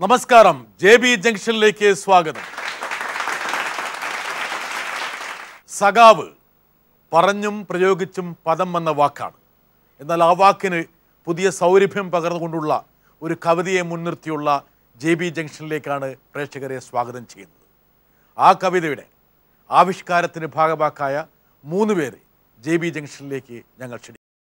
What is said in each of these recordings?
നമസ്കാരം, JB ജംഗ്ഷനിലേക്ക് സ്വാഗതം. സഖാവ് പറഞ്ഞും പ്രയോഗിച്ചും പദം എന്ന വാക്കാണ്. എന്നാൽ ആ വാക്കിന് പുതിയ സൗരഭ്യം പകർന്നുകൊണ്ടുള്ള ഒരു കവിതയെ മുൻനിർത്തിയുള്ള JB ജംഗ്ഷനിലേക്കാണ് പ്രേക്ഷകരെ സ്വാഗതം ചെയ്യുന്നത്. ആ കവിതയുടെ ആവിഷ്കാരത്തിന് ഭാഗമാക്കായ 3 പേരെ JB ജംഗ്ഷനിലേക്ക് ഞങ്ങൾ ക്ഷണിക്കും.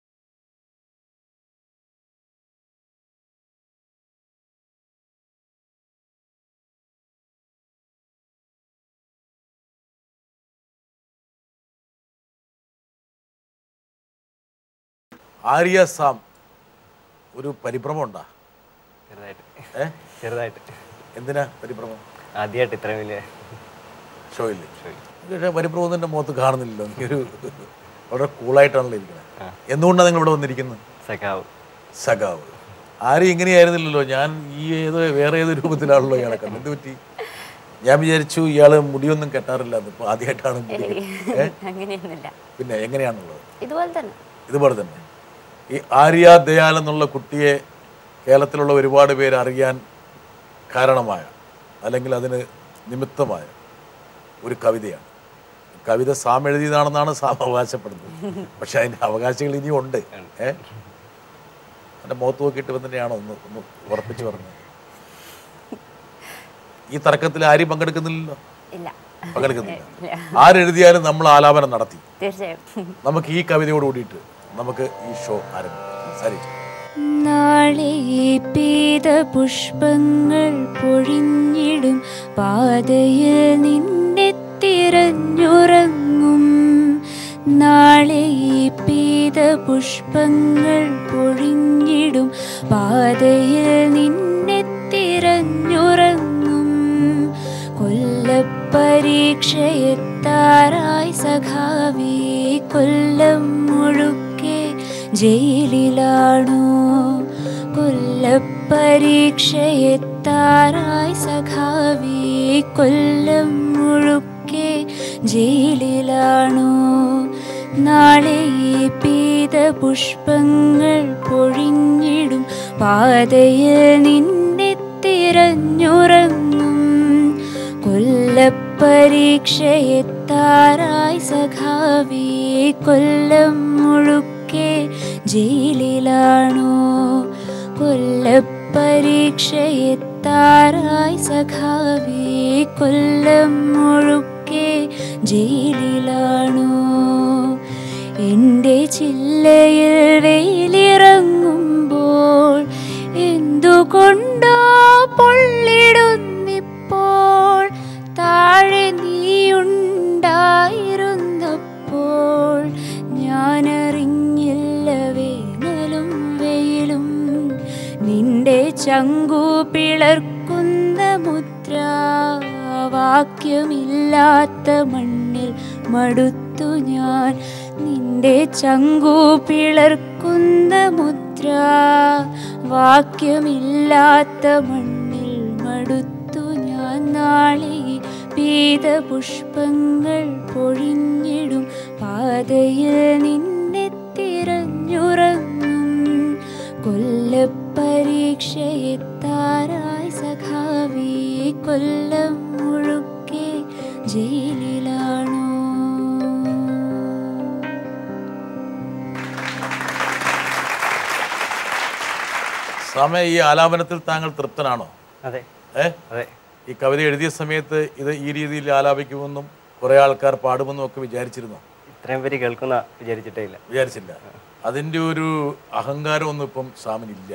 ആര്യ സാം, ഒരു പരിഭ്രമം ഉണ്ടാ? ചെറുതായിട്ട്. എന്തിനാ പരിഭ്രമം? ആദ്യമായിട്ട് ഇത്ര വലിയ ഷോയില്ലേ? പക്ഷേ പരിഭ്രമം എൻ്റെ മുഖത്ത് കാണുന്നില്ലല്ലോ. എനിക്കൊരു വളരെ കൂളായിട്ടാണല്ലോ ഇരിക്കുന്നത്. എന്തുകൊണ്ടാണ് നിങ്ങൾ ഇവിടെ വന്നിരിക്കുന്നത്? സഖാവ് ആരും ഇങ്ങനെയായിരുന്നില്ലല്ലോ. ഞാൻ വേറെ ഏത് രൂപത്തിലാണല്ലോ ഇയാളെ കണ്ടത്. എന്ത് പറ്റി? ഞാൻ വിചാരിച്ചു ഇയാള് മുടിയൊന്നും കെട്ടാറില്ല. ഇപ്പൊ ആദ്യമായിട്ടാണ് മുടി. പിന്നെ എങ്ങനെയാണുള്ളത്? ഇതുപോലെ തന്നെ ഈ ആര്യ ദയാൽ എന്നുള്ള കുട്ടിയെ കേരളത്തിലുള്ള ഒരുപാട് പേര് അറിയാൻ കാരണമായ, അല്ലെങ്കിൽ അതിന് നിമിത്തമായ ഒരു കവിതയാണ്. കവിത സാം എഴുതിയതാണെന്നാണ് സാം അവകാശപ്പെടുന്നത്. പക്ഷെ അതിൻ്റെ അവകാശികൾ ഇനിയും ഉണ്ട്. എൻ്റെ മുഖത്ത് നോക്കിയിട്ട് തന്നെയാണോ ഒന്ന് ഉറപ്പിച്ച് പറഞ്ഞത്? ഈ തർക്കത്തിൽ ആരും പങ്കെടുക്കുന്നില്ലല്ലോ. പങ്കെടുക്കുന്നില്ല. ആരെഴുതിയാലും നമ്മൾ ആലാപനം നടത്തി. നമുക്ക് ഈ കവിതയോട് കൂടിയിട്ട് നമുക്ക് ഈ ഷോ ആരംഭിക്കാം. നാളെ പീത പുഷ്പങ്ങൾ പൊഴിഞ്ഞിടും പാതയിൽ നിന്നെ തിരഞ്ഞുറങ്ങും. നാളെ പീത പുഷ്പങ്ങൾ പൊഴിഞ്ഞിടും പാതയിൽ നിന്നെ തിരഞ്ഞുറങ്ങും. കൊല്ലപ്പരീക്ഷയെത്താറായി സഖാവേ, കൊല്ലം മുഴുക്കെ ജയിലിലാണോ? കൊല്ലപ്പരീക്ഷയെത്താറായി സഖാവേ, കൊല്ലം മുഴുക്കെ ജയിലിലാണോ? നാളെ പീത പുഷ്പങ്ങൾ പൊഴിഞ്ഞിടും പാതയിൽ നിന്നെ തിരഞ്ഞുറങ്ങും. കൊല്ലപ്പരീക്ഷയെത്താറായി സഖാവേ, കൊല്ലം മുഴുക്കെ ജയിലിലാണോ? കൊല്ലപ്പരീക്ഷയെത്താറായി സഖാവേ, കൊല്ലം മുഴുക്കെ ജയിലിലാണോ? എൻ്റെ ചില്ലയിൽ വെയിലിറങ്ങുമ്പോൾ എന്തുകൊണ്ടോ പൊള്ളിടുന്നിപ്പോൾ. താഴെ നീയുണ്ടായിരുന്നപ്പോൾ ഞാനറിഞ്ഞില്ല വേനലും വെയിലും. നിന്റെ ചങ്കു പിളർക്കുന്ന മുദ്രാവാക്യമില്ലാത്ത മണ്ണിൽ മടുത്തു ഞാൻ. നിന്റെ ചങ്കു പിളർക്കുന്ന മുദ്രാവാക്യമില്ലാത്ത മണ്ണിൽ മടുത്തു ഞാൻ. നാളെ പീത പുഷ്പങ്ങൾ പൊഴിഞ്ഞിടും പാതയിൽ നിന്നെ തിരഞ്ഞുറങ്ങും. കൊല്ലപ്പരീക്ഷയെത്താറായി സഖാവേ, കൊല്ലം മുഴുക്കെ ജയിലിലാണോ? സമയ ഈ ആലാപനത്തിൽ താങ്കൾ തൃപ്തനാണോ? അതെ. ഈ കവിത എഴുതിയ സമയത്ത് ഇത് ഈ രീതിയിൽ ആലാപിക്കുമെന്നും കുറെ ആൾക്കാർ പാടുമെന്നും ഒക്കെ വിചാരിച്ചിരുന്നോ? ഇത്രയും പേര് കേൾക്കുന്ന വിചാരിച്ചില്ല. അതിൻ്റെ ഒരു അഹങ്കാരമൊന്നും ഇപ്പം സാമിനില്ല.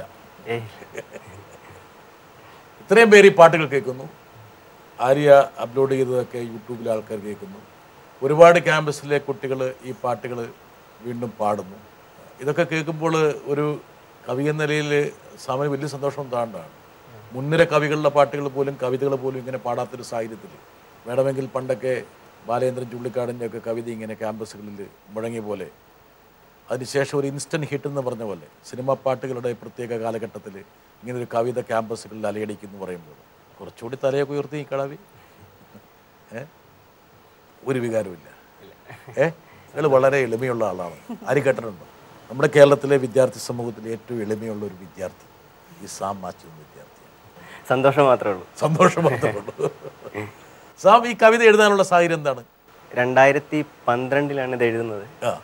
ഇത്രയും പേര് ഈ പാട്ടുകൾ കേൾക്കുന്നു. ആര്യ അപ്ലോഡ് ചെയ്തതൊക്കെ യൂട്യൂബിൽ ആൾക്കാർ കേൾക്കുന്നു. ഒരുപാട് ക്യാമ്പസിലെ കുട്ടികൾ ഈ പാട്ടുകൾ വീണ്ടും പാടുന്നു. ഇതൊക്കെ കേൾക്കുമ്പോൾ ഒരു കവി എന്ന നിലയിൽ സാമിന് വലിയ സന്തോഷം താണ്ടാണ്. മുൻനിര കവികളുടെ പാട്ടുകൾ പോലും, കവിതകൾ പോലും ഇങ്ങനെ പാടാത്തൊരു സാഹചര്യത്തിൽ വേണമെങ്കിൽ പണ്ടൊക്കെ ബാലേന്ദ്രൻ ചുള്ളിക്കാടിൻ്റെ ഒക്കെ കവിത ഇങ്ങനെ ക്യാമ്പസുകളിൽ മുഴങ്ങിയ പോലെ, അതിനുശേഷം ഒരു ഇൻസ്റ്റൻറ്റ് ഹിറ്റ് എന്ന് പറഞ്ഞ പോലെ സിനിമാ പാട്ടുകളുടെ പ്രത്യേക കാലഘട്ടത്തിൽ ഇങ്ങനൊരു കവിത ക്യാമ്പസുകളിൽ അലയടിക്കുന്നു പറയുമ്പോൾ കുറച്ചുകൂടി തലയൊക്കെ ഉയർത്തി ഈ കളവി ഒരു വികാരമില്ല. അയാൾ വളരെ എളിമയുള്ള ആളാണ്. ആരും കേട്ടിട്ടുണ്ടോ? നമ്മുടെ കേരളത്തിലെ വിദ്യാർത്ഥി സമൂഹത്തിലെ ഏറ്റവും എളിമയുള്ള ഒരു വിദ്യാർത്ഥി ഈ സാം മാച്ചു വിദ്യാർത്ഥിയാണ്. സന്തോഷം മാത്രമേ ഉള്ളൂ. സന്തോഷം മാത്രമേ ഉള്ളൂ. സാം, ഈ കവിത എഴുതാനുള്ള സാഹചര്യം എന്താണ്? 2012 ഇത് എഴുതുന്നത്.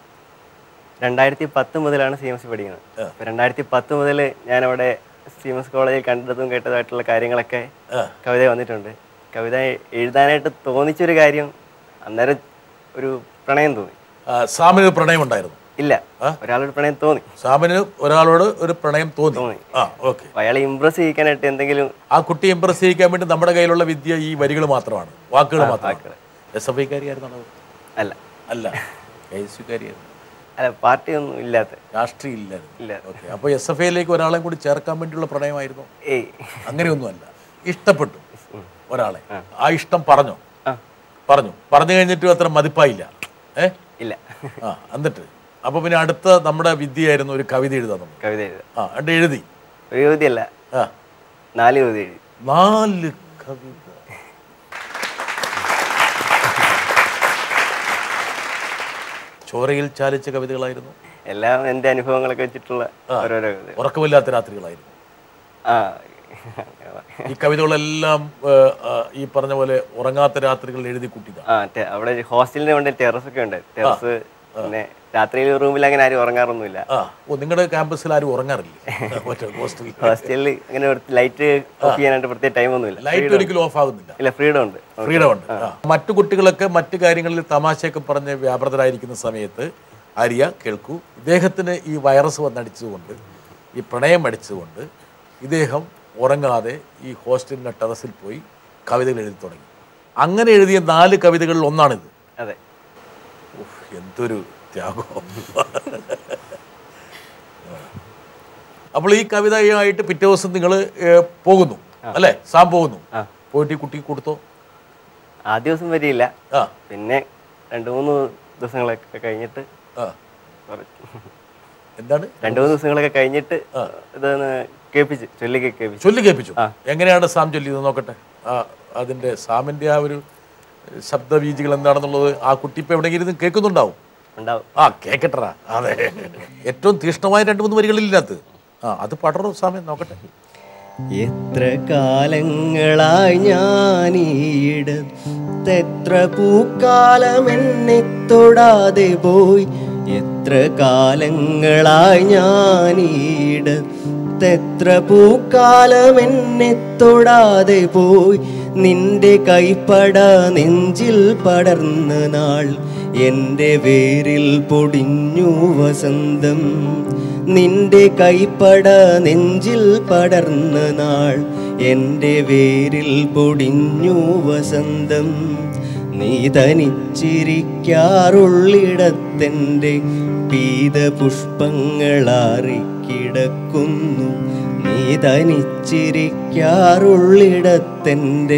2010 മുതലാണ് CMC പഠിക്കുന്നത്. 2010 മുതൽ ഞാനവിടെ CMS കോളേജിൽ കണ്ടതും കേട്ടതായിട്ടുള്ള കാര്യങ്ങളൊക്കെ കവിത വന്നിട്ടുണ്ട്. കവിത എഴുതാനായിട്ട് തോന്നിച്ചൊരു കാര്യം, അന്നേരം ഒരു പ്രണയം തോന്നി. സാമിന് പ്രണയം ഉണ്ടായിരുന്നു? ഇല്ല, ഒരാളോട് പ്രണയം തോന്നി. സാമിന് ഒരാളോട് ഒരു പ്രണയം തോന്നി. അയാളെ ഇംപ്രസ് ചെയ്യിക്കാനായിട്ട് എന്തെങ്കിലും, ആ കുട്ടി ഇംപ്രസ് ചെയ്യിക്കാൻ വേണ്ടി നമ്മുടെ കയ്യിലുള്ള വിദ്യ ഈ വരികൾ മാത്രമാണ്, വാക്കുകൾ മാത്രമാണ്. SFIക്കാരിയായിരുന്നോ? അല്ല. അല്ല, KSUക്കാരിയായിരുന്നു. അല്ല, പാർട്ടി ഒന്നും ഇല്ലാത്ത, രാഷ്ട്രീയം ഇല്ല. അപ്പോൾ SFIയിലേക്ക് ഒരാളെ കൂടി ചേർക്കാൻ വേണ്ടിയുള്ള പ്രണയമായിരുന്നു? അങ്ങനെയൊന്നുമല്ല. ഇഷ്ടപ്പെട്ടു ഒരാളെ, ആ ഇഷ്ടം പറഞ്ഞു കഴിഞ്ഞിട്ട് അത്ര മതിപ്പായില്ല. ഇല്ല. എന്നിട്ട് അപ്പൊ പിന്നെ അടുത്ത നമ്മുടെ വിദ്യയായിരുന്നു ഒരു കവിത എഴുതാൻ. കവിത എഴുതാം. എഴുതി? ഒരു കവിതയല്ല, 4 കവിത എഴുതി. 4 കവിത. ചോരയിൽ ചാലിച്ച കവിതകളായിരുന്നു? എല്ലാം എൻ്റെ അനുഭവങ്ങളൊക്കെ വെച്ചിട്ടുള്ള ഓരോരോ കവിത. ഉറക്കമില്ലാത്ത രാത്രികളായിരുന്നു ഈ കവിതകളെല്ലാം? ഈ പറഞ്ഞ പോലെ ഉറങ്ങാത്ത രാത്രികൾ എഴുതി കൂട്ടിയതാണ്. അവിടെ ഹോസ്റ്റലിന് കൊണ്ട് ടെറസ് ഒക്കെ ഉണ്ട്. ടെറസ്, പിന്നെ രാത്രിയിൽ റൂമിൽ അങ്ങനെ ആരും ഉറങ്ങാറൊന്നുമില്ല. നിങ്ങളുടെ ക്യാമ്പസിൽ ആരും ഉറങ്ങാറില്ല? ഹോസ്റ്റലിൽ അങ്ങനെ ലൈറ്റ് ഓഫ് ചെയ്യാനായിട്ട് പ്രത്യേക ടൈം ഒന്നുമില്ല. ലൈറ്റ് ഒരിക്കലും ഓഫ് ആകുന്നില്ല? ഇല്ല, ഫ്രീഡം ഉണ്ട്. മറ്റു കുട്ടികളൊക്കെ മറ്റു കാര്യങ്ങളിൽ തമാശയൊക്കെ പറഞ്ഞ് വ്യാപൃതരായിരിക്കുന്ന സമയത്ത് ആര്യ കേൾക്കൂ, ഇദ്ദേഹത്തിന് ഈ വൈറസ് വന്നടിച്ചതുകൊണ്ട്, ഈ പ്രണയം അടിച്ചതുകൊണ്ട് ഇദ്ദേഹം ഉറങ്ങാതെ ഈ ഹോസ്റ്റലിൻ്റെ ടെറസിൽ പോയി കവിതകൾ എഴുതി തുടങ്ങി. അങ്ങനെ എഴുതിയ 4 കവിതകളിൽ ഒന്നാണിത്. അതെ. എന്തൊരു ത്യാഗം. അപ്പോൾ ഈ കവിതയായിട്ട് പിറ്റേ ദിവസം നിങ്ങൾ പോകുന്നു അല്ലേ? സാം പോകുന്നു. പോയിട്ട് ഈ കുട്ടിക്ക് കൊടുത്തോ? ആദ്യ ദിവസം വരില്ല, പിന്നെ 2-3 ദിവസങ്ങളൊക്കെ കഴിഞ്ഞിട്ട്. എന്താണ്? 2-3 ദിവസങ്ങളൊക്കെ കഴിഞ്ഞിട്ട് ഇതൊന്ന് ചൊല്ലി കേൾപ്പിച്ചു. എങ്ങനെയാണ് സാം ചൊല്ലിയത് നോക്കട്ടെ. അതിന്റെ സാമിന്റെ ആ ഒരു ശബ്ദവീജികൾ എന്താണെന്നുള്ളത് ആ കുട്ടി ഇപ്പൊ എവിടെയെങ്കിലും കേൾക്കുന്നുണ്ടാവും. കേക്കട്ടറാ. അതെ, ഏറ്റവും തീഷ്ണമായ 2-3 വരികളില്ലാത്ത അത് പടറോ സാമേ, നോക്കട്ടെ. എത്ര കാലങ്ങളായി ഞാനീടത്തെത്ര പൂക്കാലം എന്നെ തൊടാതെ പോയി. എത്ര കാലങ്ങളായി ഞാനീടത്തെത്ര പൂക്കാലം എന്നെ തൊടാതെ പോയി. നിന്റെ കൈപ്പട നെഞ്ചിൽ പടർന്ന നാൾ എൻ്റെ വേരിൽ പൊടിഞ്ഞു വസന്തം. നിന്റെ കൈപ്പട നെഞ്ചിൽ പടർന്ന നാൾ എൻ്റെ വേരിൽ പൊടിഞ്ഞു വസന്തം. നീ തനിച്ചിരിക്കാറുള്ളിടത്തെൻ്റെ പീതപുഷ്പങ്ങളാറിക്കിടക്കുന്നു. നീ തനിച്ചിരിക്കാറുള്ളിടത്തെൻ്റെ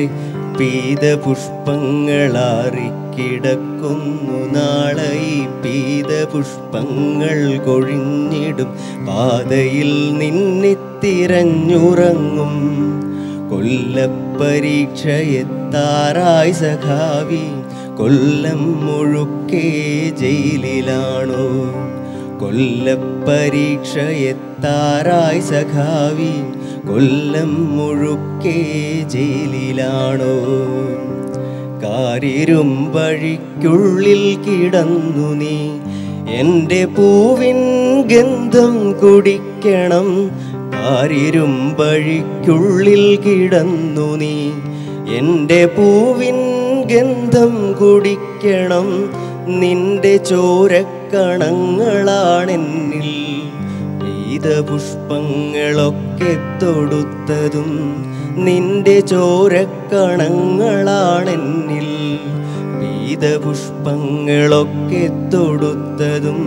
പീതപുഷ്പങ്ങളാറിക്കിടക്കുന്നു. നാളെ ഈ പീതപുഷ്പങ്ങൾ കൊഴിഞ്ഞിടും പാതയിൽ നിന്നെ തിരഞ്ഞുറങ്ങും. കൊല്ലപ്പരീക്ഷ എത്താറായി സഖാവി, കൊല്ലം മുഴുക്കെ ജയിലിലാണോ? കൊല്ലപ്പരീക്ഷ എത്താറായി സഖാവി, കൊല്ലം മുഴുക്കെ ജയിലിലാണോ? കാരിരുമ്പഴിക്കുള്ളിൽ കിടന്നു നീ എൻ്റെ പൂവിൻ ഗന്ധം കുടിക്കണം. കാരിരുമ്പഴിക്കുള്ളിൽ കിടന്നു നീ എൻ്റെ പൂവിൻ ഗന്ധം കുടിക്കണം. നിന്റെ ചോരക്കണങ്ങളാണെന്നിൽ പീതപുഷ്പങ്ങളൊക്കെ തൊടുത്തതും. നിന്റെ ചോരക്കണങ്ങളാണെന്നിൽ പീതപുഷ്പങ്ങളൊക്കെ തൊടുത്തതും.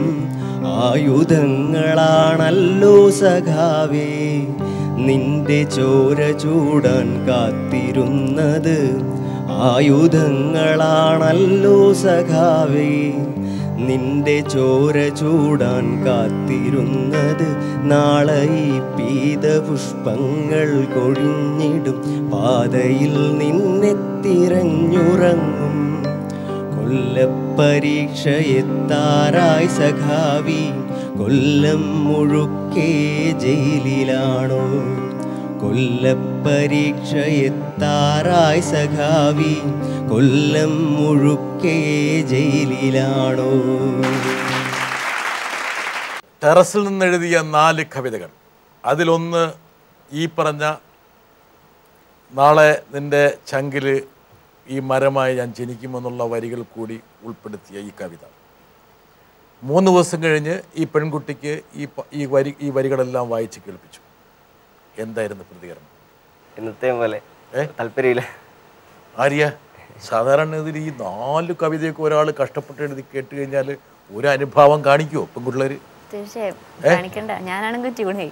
ആയുധങ്ങളാണല്ലോ സഖാവേ നിന്റെ ചോര ചൂടാൻ കാത്തിരുന്നത്. ആയുധങ്ങളാണല്ലോ സഖാവേ നിന്റെ ചോര ചൂടാൻ കാത്തിരുന്നത്. നാളെ ഈ പീതപുഷ്പങ്ങൾ കൊഴിഞ്ഞിടും പാതയിൽ നിന്നെ തിരഞ്ഞുറങ്ങും. കൊല്ലപ്പരീക്ഷ എത്താറായി സഖാവി, കൊല്ലം മുഴുക്കെ ജയിലിലാണോ? കൊല്ലപ്പരീക്ഷ എത്താറായി സഖാവി കൊല്ലം മുഴുക്കെ ജയിലിലാണോ. ടെറസിൽ നിന്നെഴുതിയ 4 കവിതകൾ, അതിലൊന്ന് ഈ പറഞ്ഞ നാളെ നിൻ്റെ ചങ്കിൽ ഈ മരമായി ഞാൻ ജനിക്കുമെന്നുള്ള വരികൾ കൂടി ഉൾപ്പെടുത്തിയ ഈ കവിത 3 ദിവസം കഴിഞ്ഞ് ഈ പെൺകുട്ടിക്ക് ഈ വരികളെല്ലാം വായിച്ച് കേൾപ്പിച്ചു. എന്തായിരുന്നു പ്രതികരണം? എന്നത്തെ പോലെ താല്പര്യമില്ല. ആര്യ, സാധാരണ ഇതിൽ ഈ 4 കവിതയൊക്കെ ഒരാൾ കഷ്ടപ്പെട്ട് എഴുതി കേട്ട് കഴിഞ്ഞാൽ ഒരു അനുഭാവം കാണിക്കുമോ പെൺകുട്ടികളർ? തീർച്ചയായും കാണിക്കണ്ട, ഞാനാണെങ്കിൽ ട്യൂൺ ചെയ്യും.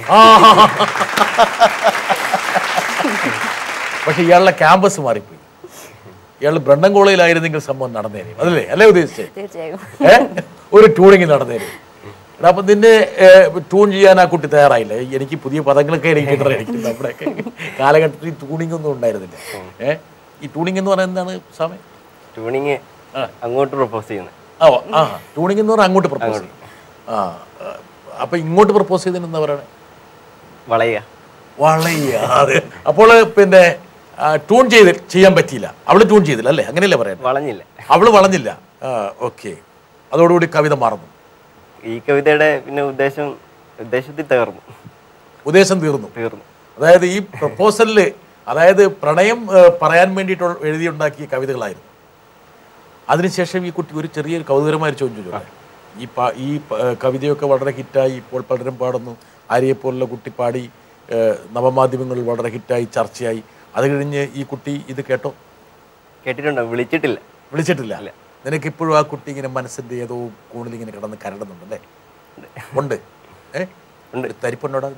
പക്ഷെ ഇയാളുടെ ക്യാമ്പസ് മാറിപ്പോയി. ഇയാൾ ബ്രണ്ടൻ കോളേജിലായിരുന്നെങ്കിൽ സംഭവം നടന്നേനെ, അല്ലേ ഉദ്ദേശിച്ചേ? തീർച്ചയായും ഒരു ട്യൂണിങ് നടന്നേനെ. അപ്പം നിന്നെ ട്യൂൺ ചെയ്യാൻ ആ കുട്ടി തയ്യാറായില്ല. എനിക്ക് പുതിയ പദങ്ങളൊക്കെ എനിക്ക് നമ്മുടെയൊക്കെ കാലഘട്ടത്തിൽ ട്യൂണിംഗ് ഒന്നും ഉണ്ടായിരുന്നില്ല. ഈ ട്യൂണിംഗ് എന്ന് പറയുന്നത് എന്താണ് സമയം? ട്യൂണിങ് അങ്ങോട്ട് പ്രപ്പോസ് ചെയ്യുന്നത്. ട്യൂണിംഗ് എന്ന് പറഞ്ഞാൽ അങ്ങോട്ട് പ്രപ്പോസ് ചെയ്യും. അപ്പൊ ഇങ്ങോട്ട് പ്രപ്പോസ് ചെയ്തതിന് എന്താ പറയണേ? വളയുക. അതെ. അപ്പോൾ പിന്നെ ട്യൂൺ ചെയ്യാൻ പറ്റിയില്ല. അവള് ട്യൂൺ ചെയ്തില്ല അല്ലേ? അങ്ങനെയല്ലേ പറയാം? വളഞ്ഞില്ല, അവള് വളഞ്ഞില്ല. ഓക്കെ. അതോടുകൂടി കവിത മാറുന്നു. ഈ കവിതയുടെ പിന്നെ ഉദ്ദേശത്തിൽ ഉദ്ദേശം തീർന്നു. അതായത് ഈ പ്രപ്പോസലില്, അതായത് പ്രണയം പറയാൻ വേണ്ടിയിട്ട് എഴുതിയുണ്ടാക്കിയ കവിതകളായിരുന്നു. അതിനുശേഷം ഈ കുട്ടി ഒരു ചെറിയൊരു കൗതുകരമായ ചോദ്യം ചോദിച്ചു. ഈ കവിതയൊക്കെ വളരെ ഹിറ്റായി, ഇപ്പോൾ പലരും പാടുന്നു. ആര്യയെപ്പോലുള്ള കുട്ടി പാടി നവമാധ്യമങ്ങളിൽ വളരെ ഹിറ്റായി, ചർച്ചയായി. അത് കഴിഞ്ഞ് ഈ കുട്ടി ഇത് കേട്ടോ? കേട്ടിട്ടുണ്ടോ? വിളിച്ചിട്ടില്ല. നിനക്കിപ്പോഴും ആ കുട്ടി ഇങ്ങനെ മനസ്സിൻ്റെ ഏതോ കൂടുതൽ ഇങ്ങനെ കിടന്ന് കരടുന്നുണ്ടല്ലേ? ഉണ്ട്. തരിപ്പുണ്ടോടാ?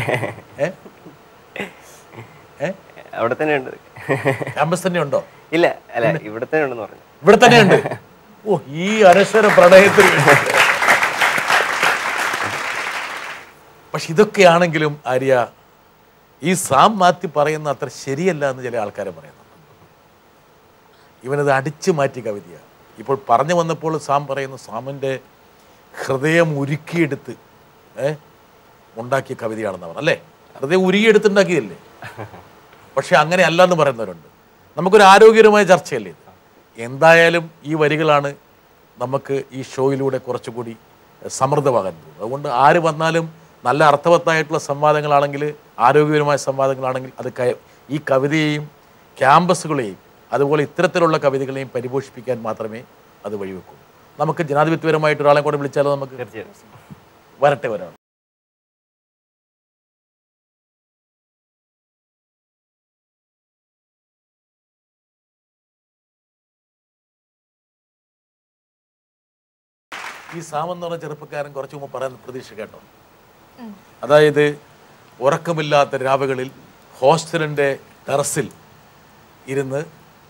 അവിടെ തന്നെ ഉണ്ട്. ക്യാമ്പസ് തന്നെ ഉണ്ടോ? ഇല്ല, അല്ല, ഇവിടെ തന്നെ ഉണ്ടെന്ന് പറഞ്ഞു. ഇവിടെ തന്നെ ഉണ്ട്. ഓ, ഈ അനശ്വര പ്രണയത്തിൽ. പക്ഷെ ഇതൊക്കെയാണെങ്കിലും ആര്യ, ഈ സാം മാത്യു പറയുന്ന അത്ര ശരിയല്ല എന്ന് ചില ആൾക്കാരെ പറയുന്നു. ഇവനത് അടിച്ചു മാറ്റി കവിതയാണ്. ഇപ്പോൾ പറഞ്ഞു വന്നപ്പോൾ സാം പറയുന്നു സാമിൻ്റെ ഹൃദയം ഉരുക്കിയെടുത്ത് ഉണ്ടാക്കിയ കവിതയാണെന്ന് പറഞ്ഞു. അല്ലേ? ഹൃദയം ഉരുകിയെടുത്തുണ്ടാക്കിയതല്ലേ? പക്ഷെ അങ്ങനെ അല്ല എന്ന് പറയുന്നവരുണ്ട്. നമുക്കൊരു ആരോഗ്യകരമായ ചർച്ചയല്ലേ ഇത്? എന്തായാലും ഈ വരികളാണ് നമുക്ക് ഈ ഷോയിലൂടെ കുറച്ചുകൂടി സമൃദ്ധമാകാൻ പോകുന്നത്. അതുകൊണ്ട് ആര് വന്നാലും നല്ല അർത്ഥവത്തായിട്ടുള്ള സംവാദങ്ങളാണെങ്കിൽ, ആരോഗ്യകരമായ സംവാദങ്ങളാണെങ്കിൽ അത് ഈ കവിതയെയും ക്യാമ്പസുകളെയും അതുപോലെ ഇത്തരത്തിലുള്ള കവിതകളെയും പരിപോഷിപ്പിക്കാൻ മാത്രമേ അത് വഴിവെക്കൂ. നമുക്ക് ജനാധിപത്യപരമായിട്ട് ഒരാളെ കൂടെ വിളിച്ചാലോ? നമുക്ക് വരട്ടെ ഒരാൾ. ഈ സാം എന്ന് പറഞ്ഞ ചെറുപ്പക്കാരൻ കുറച്ച് മുമ്പ് പറയാൻ പ്രതീക്ഷ കേട്ടോ? അതായത് ഉറക്കമില്ലാത്ത രാവുകളിൽ ഹോസ്റ്റലിൻ്റെ ടെറസിൽ ഇരുന്ന്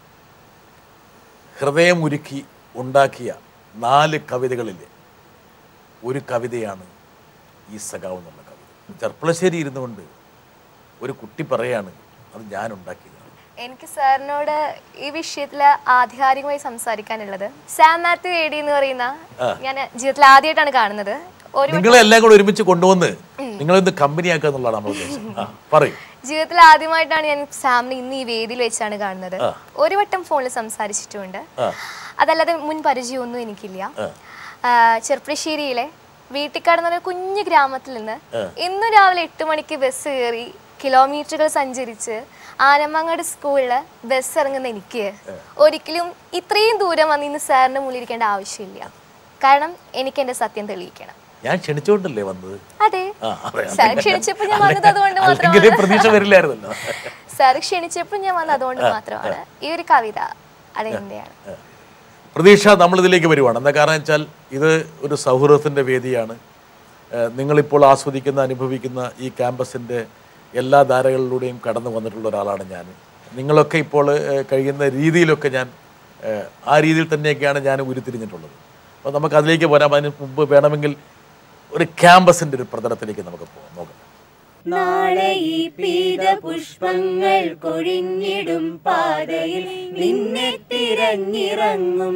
ഹൃദയമുരുക്കി ഉണ്ടാക്കിയ 4 കവിതകളിൽ ഒരു കവിതയാണ് ഈ സഖാവ് എന്നുള്ള കവിത. ചെർപ്പളശ്ശേരി ഇരുന്നുകൊണ്ട് ഒരു കുട്ടി പറയാണ് അത് ഞാൻ ഉണ്ടാക്കിയതാണ്. എനിക്ക് സാറിനോട് ഈ വിഷയത്തിൽ ആധികാരികമായി സംസാരിക്കാനുള്ളത്, സാം മാത്യു എ ഡി എന്ന് പറയുന്ന ഞാൻ ജീവിതത്തിൽ ആദ്യമായിട്ടാണ് കാണുന്നത്. നിങ്ങളെല്ലാം കൂടെ ഒരുമിച്ച് കൊണ്ടുവന്ന് നിങ്ങളൊന്ന് കമ്പനിയാക്കുക എന്നുള്ളതാണ് നമ്മുടെ ഉദ്ദേശം. പറയൂ. ജീവിതത്തിൽ ആദ്യമായിട്ടാണ് ഞാൻ സാമിനെ ഇന്ന് ഈ വേദിയിൽ വെച്ചാണ് കാണുന്നത്. ഒരു വട്ടം ഫോണിൽ സംസാരിച്ചിട്ടുണ്ട്. അതല്ലാതെ മുൻ പരിചയമൊന്നും എനിക്കില്ല. ചെർപ്പളശ്ശേരിയിലെ വീട്ടിക്കാട് എന്ന് പറഞ്ഞ കുഞ്ഞു ഗ്രാമത്തിൽ നിന്ന് ഇന്നും രാവിലെ 8 മണിക്ക് ബസ് കയറി കിലോമീറ്ററുകൾ സഞ്ചരിച്ച് ആനമങ്ങാട് സ്കൂളിൽ ബസ് ഇറങ്ങുന്ന എനിക്ക് ഒരിക്കലും ഇത്രയും ദൂരം വന്ന് ഇന്ന് സാറിന്റെ മുന്നിൽ ഇരിക്കേണ്ട ആവശ്യമില്ല. കാരണം എനിക്ക് എന്റെ സത്യം തെളിയിക്കണം. ഞാൻ ക്ഷണിച്ചോണ്ടല്ലേ വന്നത്? അതെ, സാർ ക്ഷണിച്ചപ്പോൾ ഞാൻ വന്നത് അതുകൊണ്ട് മാത്രമാണ്. പ്രതീക്ഷ വരില്ലായിരുന്നല്ലോ. സാർ ക്ഷണിച്ചപ്പോൾ ഞാൻ വന്നത് അതുകൊണ്ട് മാത്രമാണ്. ഈ ഒരു കവിത അതെന്റെയാണ്. പ്രതീക്ഷ നമ്മളിതിലേക്ക് വരുവാണ്. എന്താ കാരണം വെച്ചാൽ ഇത് ഒരു സൗഹൃദത്തിൻ്റെ വേദിയാണ്. നിങ്ങളിപ്പോൾ ആസ്വദിക്കുന്ന, അനുഭവിക്കുന്ന ഈ ക്യാമ്പസിൻ്റെ എല്ലാ ധാരകളിലൂടെയും കടന്നു വന്നിട്ടുള്ള ഒരാളാണ് ഞാൻ. നിങ്ങളൊക്കെ ഇപ്പോൾ കഴിയുന്ന രീതിയിലൊക്കെ ഞാൻ ആ രീതിയിൽ തന്നെയൊക്കെയാണ് ഞാൻ ഉരുത്തിരിഞ്ഞിട്ടുള്ളത്. അപ്പോൾ നമുക്ക് അതിലേക്ക് പോരാം. അതിന് മുമ്പ് വേണമെങ്കിൽ ഒരു ക്യാമ്പസിൻ്റെ ഒരു പ്രതലത്തിലേക്ക് നമുക്ക് പോകാം. നോക്കാം. നാളെ ഈ പീതപുഷ്പങ്ങൾ കൊഴിഞ്ഞിടും പാതയിൽ നിന്നെ തിരഞ്ഞിറങ്ങും.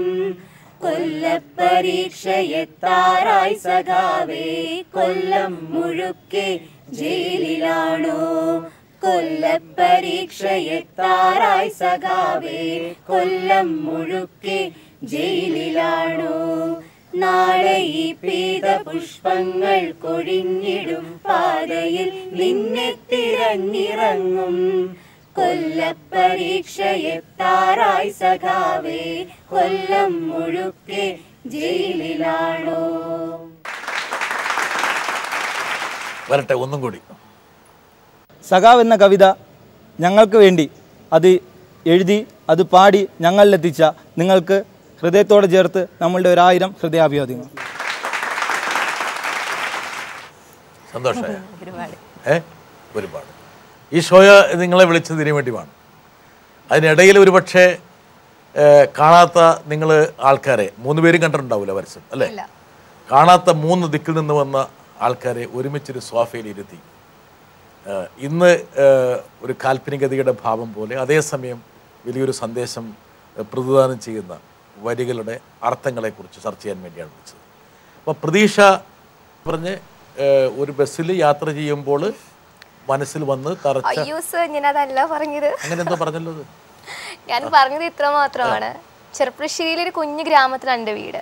കൊല്ലപ്പരീക്ഷയെത്താറായി സഖാവേ കൊല്ലം മുഴുക്കെ ജയിലിലാണോ. കൊല്ലപ്പരീക്ഷയെത്താറായി സഖാവേ കൊല്ലം മുഴുക്കെ ജയിലിലാണോ നാളെ ഈ പീതപുഷ്പങ്ങൾ കൊഴിഞ്ഞിടും പാതയിൽ നിന്നെ തിരഞ്ഞിറങ്ങും കൊല്ലപ്പരീക്ഷയെത്താറായി സഖാവേ കൊല്ലം മുഴുക്കെ ജയിലിലാണോ. വരട്ടെ ഒന്നും കൂടി. സഖാവ് എന്ന കവിത ഞങ്ങൾക്ക് വേണ്ടി അത് എഴുതി അത് പാടി ഞങ്ങളിലെത്തിച്ച നിങ്ങൾക്ക് ഹൃദയത്തോടെ ചേർത്ത് നമ്മളുടെ 1000 ഹൃദയാഭിവാദ്യങ്ങൾ. സന്തോഷമായ ഒരുപാട്. ഈ ഷോയ നിങ്ങളെ വിളിച്ചതിന് വേണ്ടിയാണ്. അതിനിടയിൽ ഒരുപക്ഷെ കാണാത്ത നിങ്ങൾ ആൾക്കാരെ 3 പേരും കണ്ടിട്ടുണ്ടാവില്ല പരസ്യം അല്ലേ? കാണാത്ത 3 ദിക്കിൽ നിന്ന് വന്ന ആൾക്കാരെ ഒരുമിച്ചൊരു സോഫയിൽ ഇരുത്തി ഇന്ന് ഒരു കാൽപ്പനികതയുടെ ഭാവം പോലെ അതേസമയം വലിയൊരു സന്ദേശം പ്രതിദാനം ചെയ്യുന്ന വരികളുടെ അർത്ഥങ്ങളെക്കുറിച്ച് ചർച്ച ചെയ്യാൻ വേണ്ടിയാണ് വിളിച്ചത്. അപ്പോൾ പ്രതീക്ഷ പറഞ്ഞ് ഒരു ബസ്സിൽ യാത്ര ചെയ്യുമ്പോൾ മനസ്സിൽ വന്ന് തറച്ച അങ്ങനെ എന്തോ പറഞ്ഞല്ലോ. ഞാൻ പറഞ്ഞത് ഇത്ര മാത്രമാണ്. ചെറുപ്പശ്ശേരിയിലെ ഒരു കുഞ്ഞു ഗ്രാമത്തിലാണ് എൻ്റെ വീട്.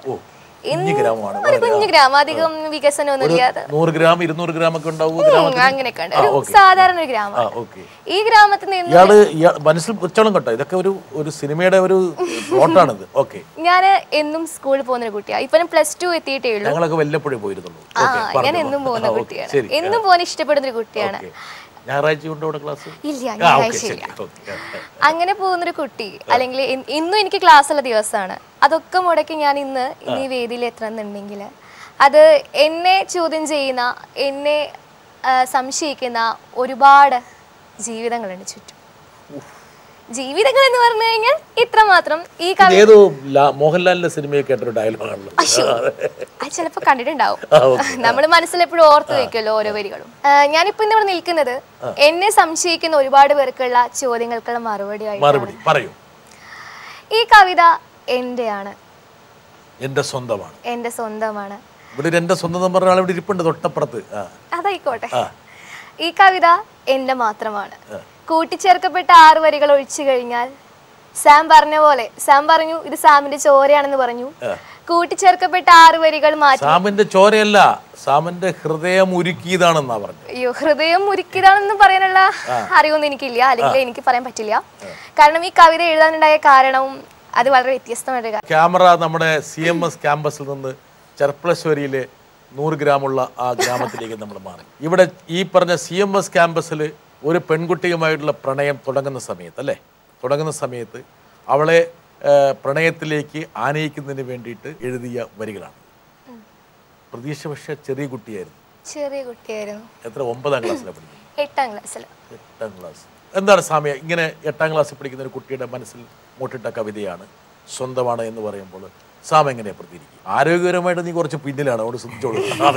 ഒരു കുഞ്ഞു ഗ്രാമം, അധികം വികസനമൊന്നും ഇല്ലാതെ 100 ഗ്രാം 200 ഗ്രാം ഒക്കെ ഉണ്ടാവും അങ്ങനെയൊക്കെ ഉണ്ട്. ഒരു സാധാരണ ഒരു ഗ്രാമം. ഈ ഗ്രാമത്തിൽ നിന്ന് മനസ്സിൽ ഉച്ചളം കേട്ടോ, ഇതൊക്കെ ഒരു സിനിമയുടെ ഒരു പ്ലോട്ടാണിത്. ഓക്കെ, ഞാൻ എന്നും സ്കൂളിൽ പോകുന്ന ഒരു കുട്ടിയാണ്. ഇപ്പൊ +2 എത്തിയിട്ടേ ഉള്ളൂ. ഞങ്ങളൊക്കെ വല്ലപ്പോഴേ പോയിരുന്നുള്ളൂ. ഞാൻ എന്നും പോകുന്ന കുട്ടിയാണ്. എന്നും പോകാൻ ഇഷ്ടപ്പെടുന്ന ഒരു കുട്ടിയാണ്. ഞായറാഴ്ച ഉണ്ടോ ക്ലാസ്? ഇല്ല, ഞായറാഴ്ച ഇല്ല. അങ്ങനെ പോകുന്നൊരു കുട്ടി, അല്ലെങ്കിൽ ഇന്നും എനിക്ക് ക്ലാസ് ഉള്ള ദിവസമാണ്. അതൊക്കെ മുടക്കി ഞാൻ ഇന്ന് ഈ വേദിയിൽ എത്തണമെന്നുണ്ടെങ്കിൽ അത് എന്നെ ചോദ്യം ചെയ്യുന്ന, എന്നെ സംശയിക്കുന്ന ഒരുപാട് ജീവിതങ്ങളുണ്ട് ചുറ്റും. ജീവിതങ്ങൾ എന്ന് പറഞ്ഞു കഴിഞ്ഞാൽ ഇത്രമാത്രം. ഈ ഏതോ മോഹൻലാലിന്റെ സിനിമയിൽ കേട്ടൊരു ഡയലോഗാണല്ലോ. അത് ചിലപ്പോ കണ്ടിട്ടുണ്ടാവും. നമ്മൾ മനസ്സിലെപ്പോഴും ഓർത്തു വെക്കുമല്ലോ ഓരോ വരികളും. ഞാനിപ്പോ ഇവിടെ നിൽക്കുന്നത് എന്നെ സംശയിക്കുന്ന ഒരുപാട് പേർക്കുള്ള ചോദ്യങ്ങൾക്കുള്ള മറുപടി പറയൂ. ഈ കവിത എന്റെയാണ്, എന്റെ സ്വന്തമാണ്. എന്റെ സ്വന്തമാണ്. ഇവിടെ എന്റെ സ്വന്തം പറഞ്ഞ ആൾ ഇവിടെ ഇരിപ്പുണ്ട് തൊട്ടപ്പുറത്ത്. അതായിക്കോട്ടെ. ഈ കവിത എന്റെ മാത്രമാണ്. കൂട്ടിച്ചേർക്കപ്പെട്ട 6 വരികൾ ഒഴിച്ചു കഴിഞ്ഞാൽ സാം പറഞ്ഞ പോലെ, സാം പറഞ്ഞു ഇത് സാമിന്റെ ചോരയാണെന്ന് പറഞ്ഞു. കൂട്ടിച്ചേർക്കപ്പെട്ട 6 വരികൾ മാറ്റി. സാമിന്റെ ചോരയല്ല, സാമിന്റെ ഹൃദയം ഉരുക്കിയതാണെന്നാ പറഞ്ഞു. അയ്യോ, ഹൃദയം ഉരുക്കിയതാണെന്ന് പറയാനുള്ള അറിവൊന്നും എനിക്കില്ല, അല്ലെങ്കിൽ എനിക്ക് പറയാൻ പറ്റില്ല. കാരണം ഈ കവിത എഴുതാനുണ്ടായ കാരണവും അത് വളരെ വ്യത്യസ്തമായിട്ട്. ക്യാമറ നമ്മുടെ CMS ക്യാമ്പസിൽ നിന്ന് ചെർപ്പളശ്ശേരിയിലെ 100 ഗ്രാമുള്ള ആ ഗ്രാമത്തിലേക്ക് നമ്മൾ മാറി. ഇവിടെ ഈ പറഞ്ഞ CMS ക്യാമ്പസിൽ ഒരു പെൺകുട്ടിയുമായിട്ടുള്ള പ്രണയം തുടങ്ങുന്ന സമയത്ത് അവളെ പ്രണയത്തിലേക്ക് ആനയിക്കുന്നതിന് വേണ്ടിയിട്ട് എഴുതിയ വരികളാണ്. പ്രതീക്ഷ പക്ഷേ ചെറിയ കുട്ടിയായിരുന്നു. എത്ര 9ാം ക്ലാസ്സിലാണ് പഠിക്കുന്നത്? 8ാം ക്ലാസ്സിൽ. 8ാം ക്ലാസ്. എന്താണ് സാമ്യ ഇങ്ങനെ 8ാം ക്ലാസ്സിൽ പഠിക്കുന്ന ഒരു കുട്ടിയുടെ മനസ്സിൽ മുട്ടിട്ട കവിതയാണ് സ്വന്തമാണ് എന്ന് പറയുമ്പോൾ സാം എങ്ങനെയാ പ്രതികരിക്കും? ആരോഗ്യപരമായിട്ട് നീ കുറച്ച് പിന്നിലാണ്, അവിടെ ശ്രദ്ധിച്ചോളൂ.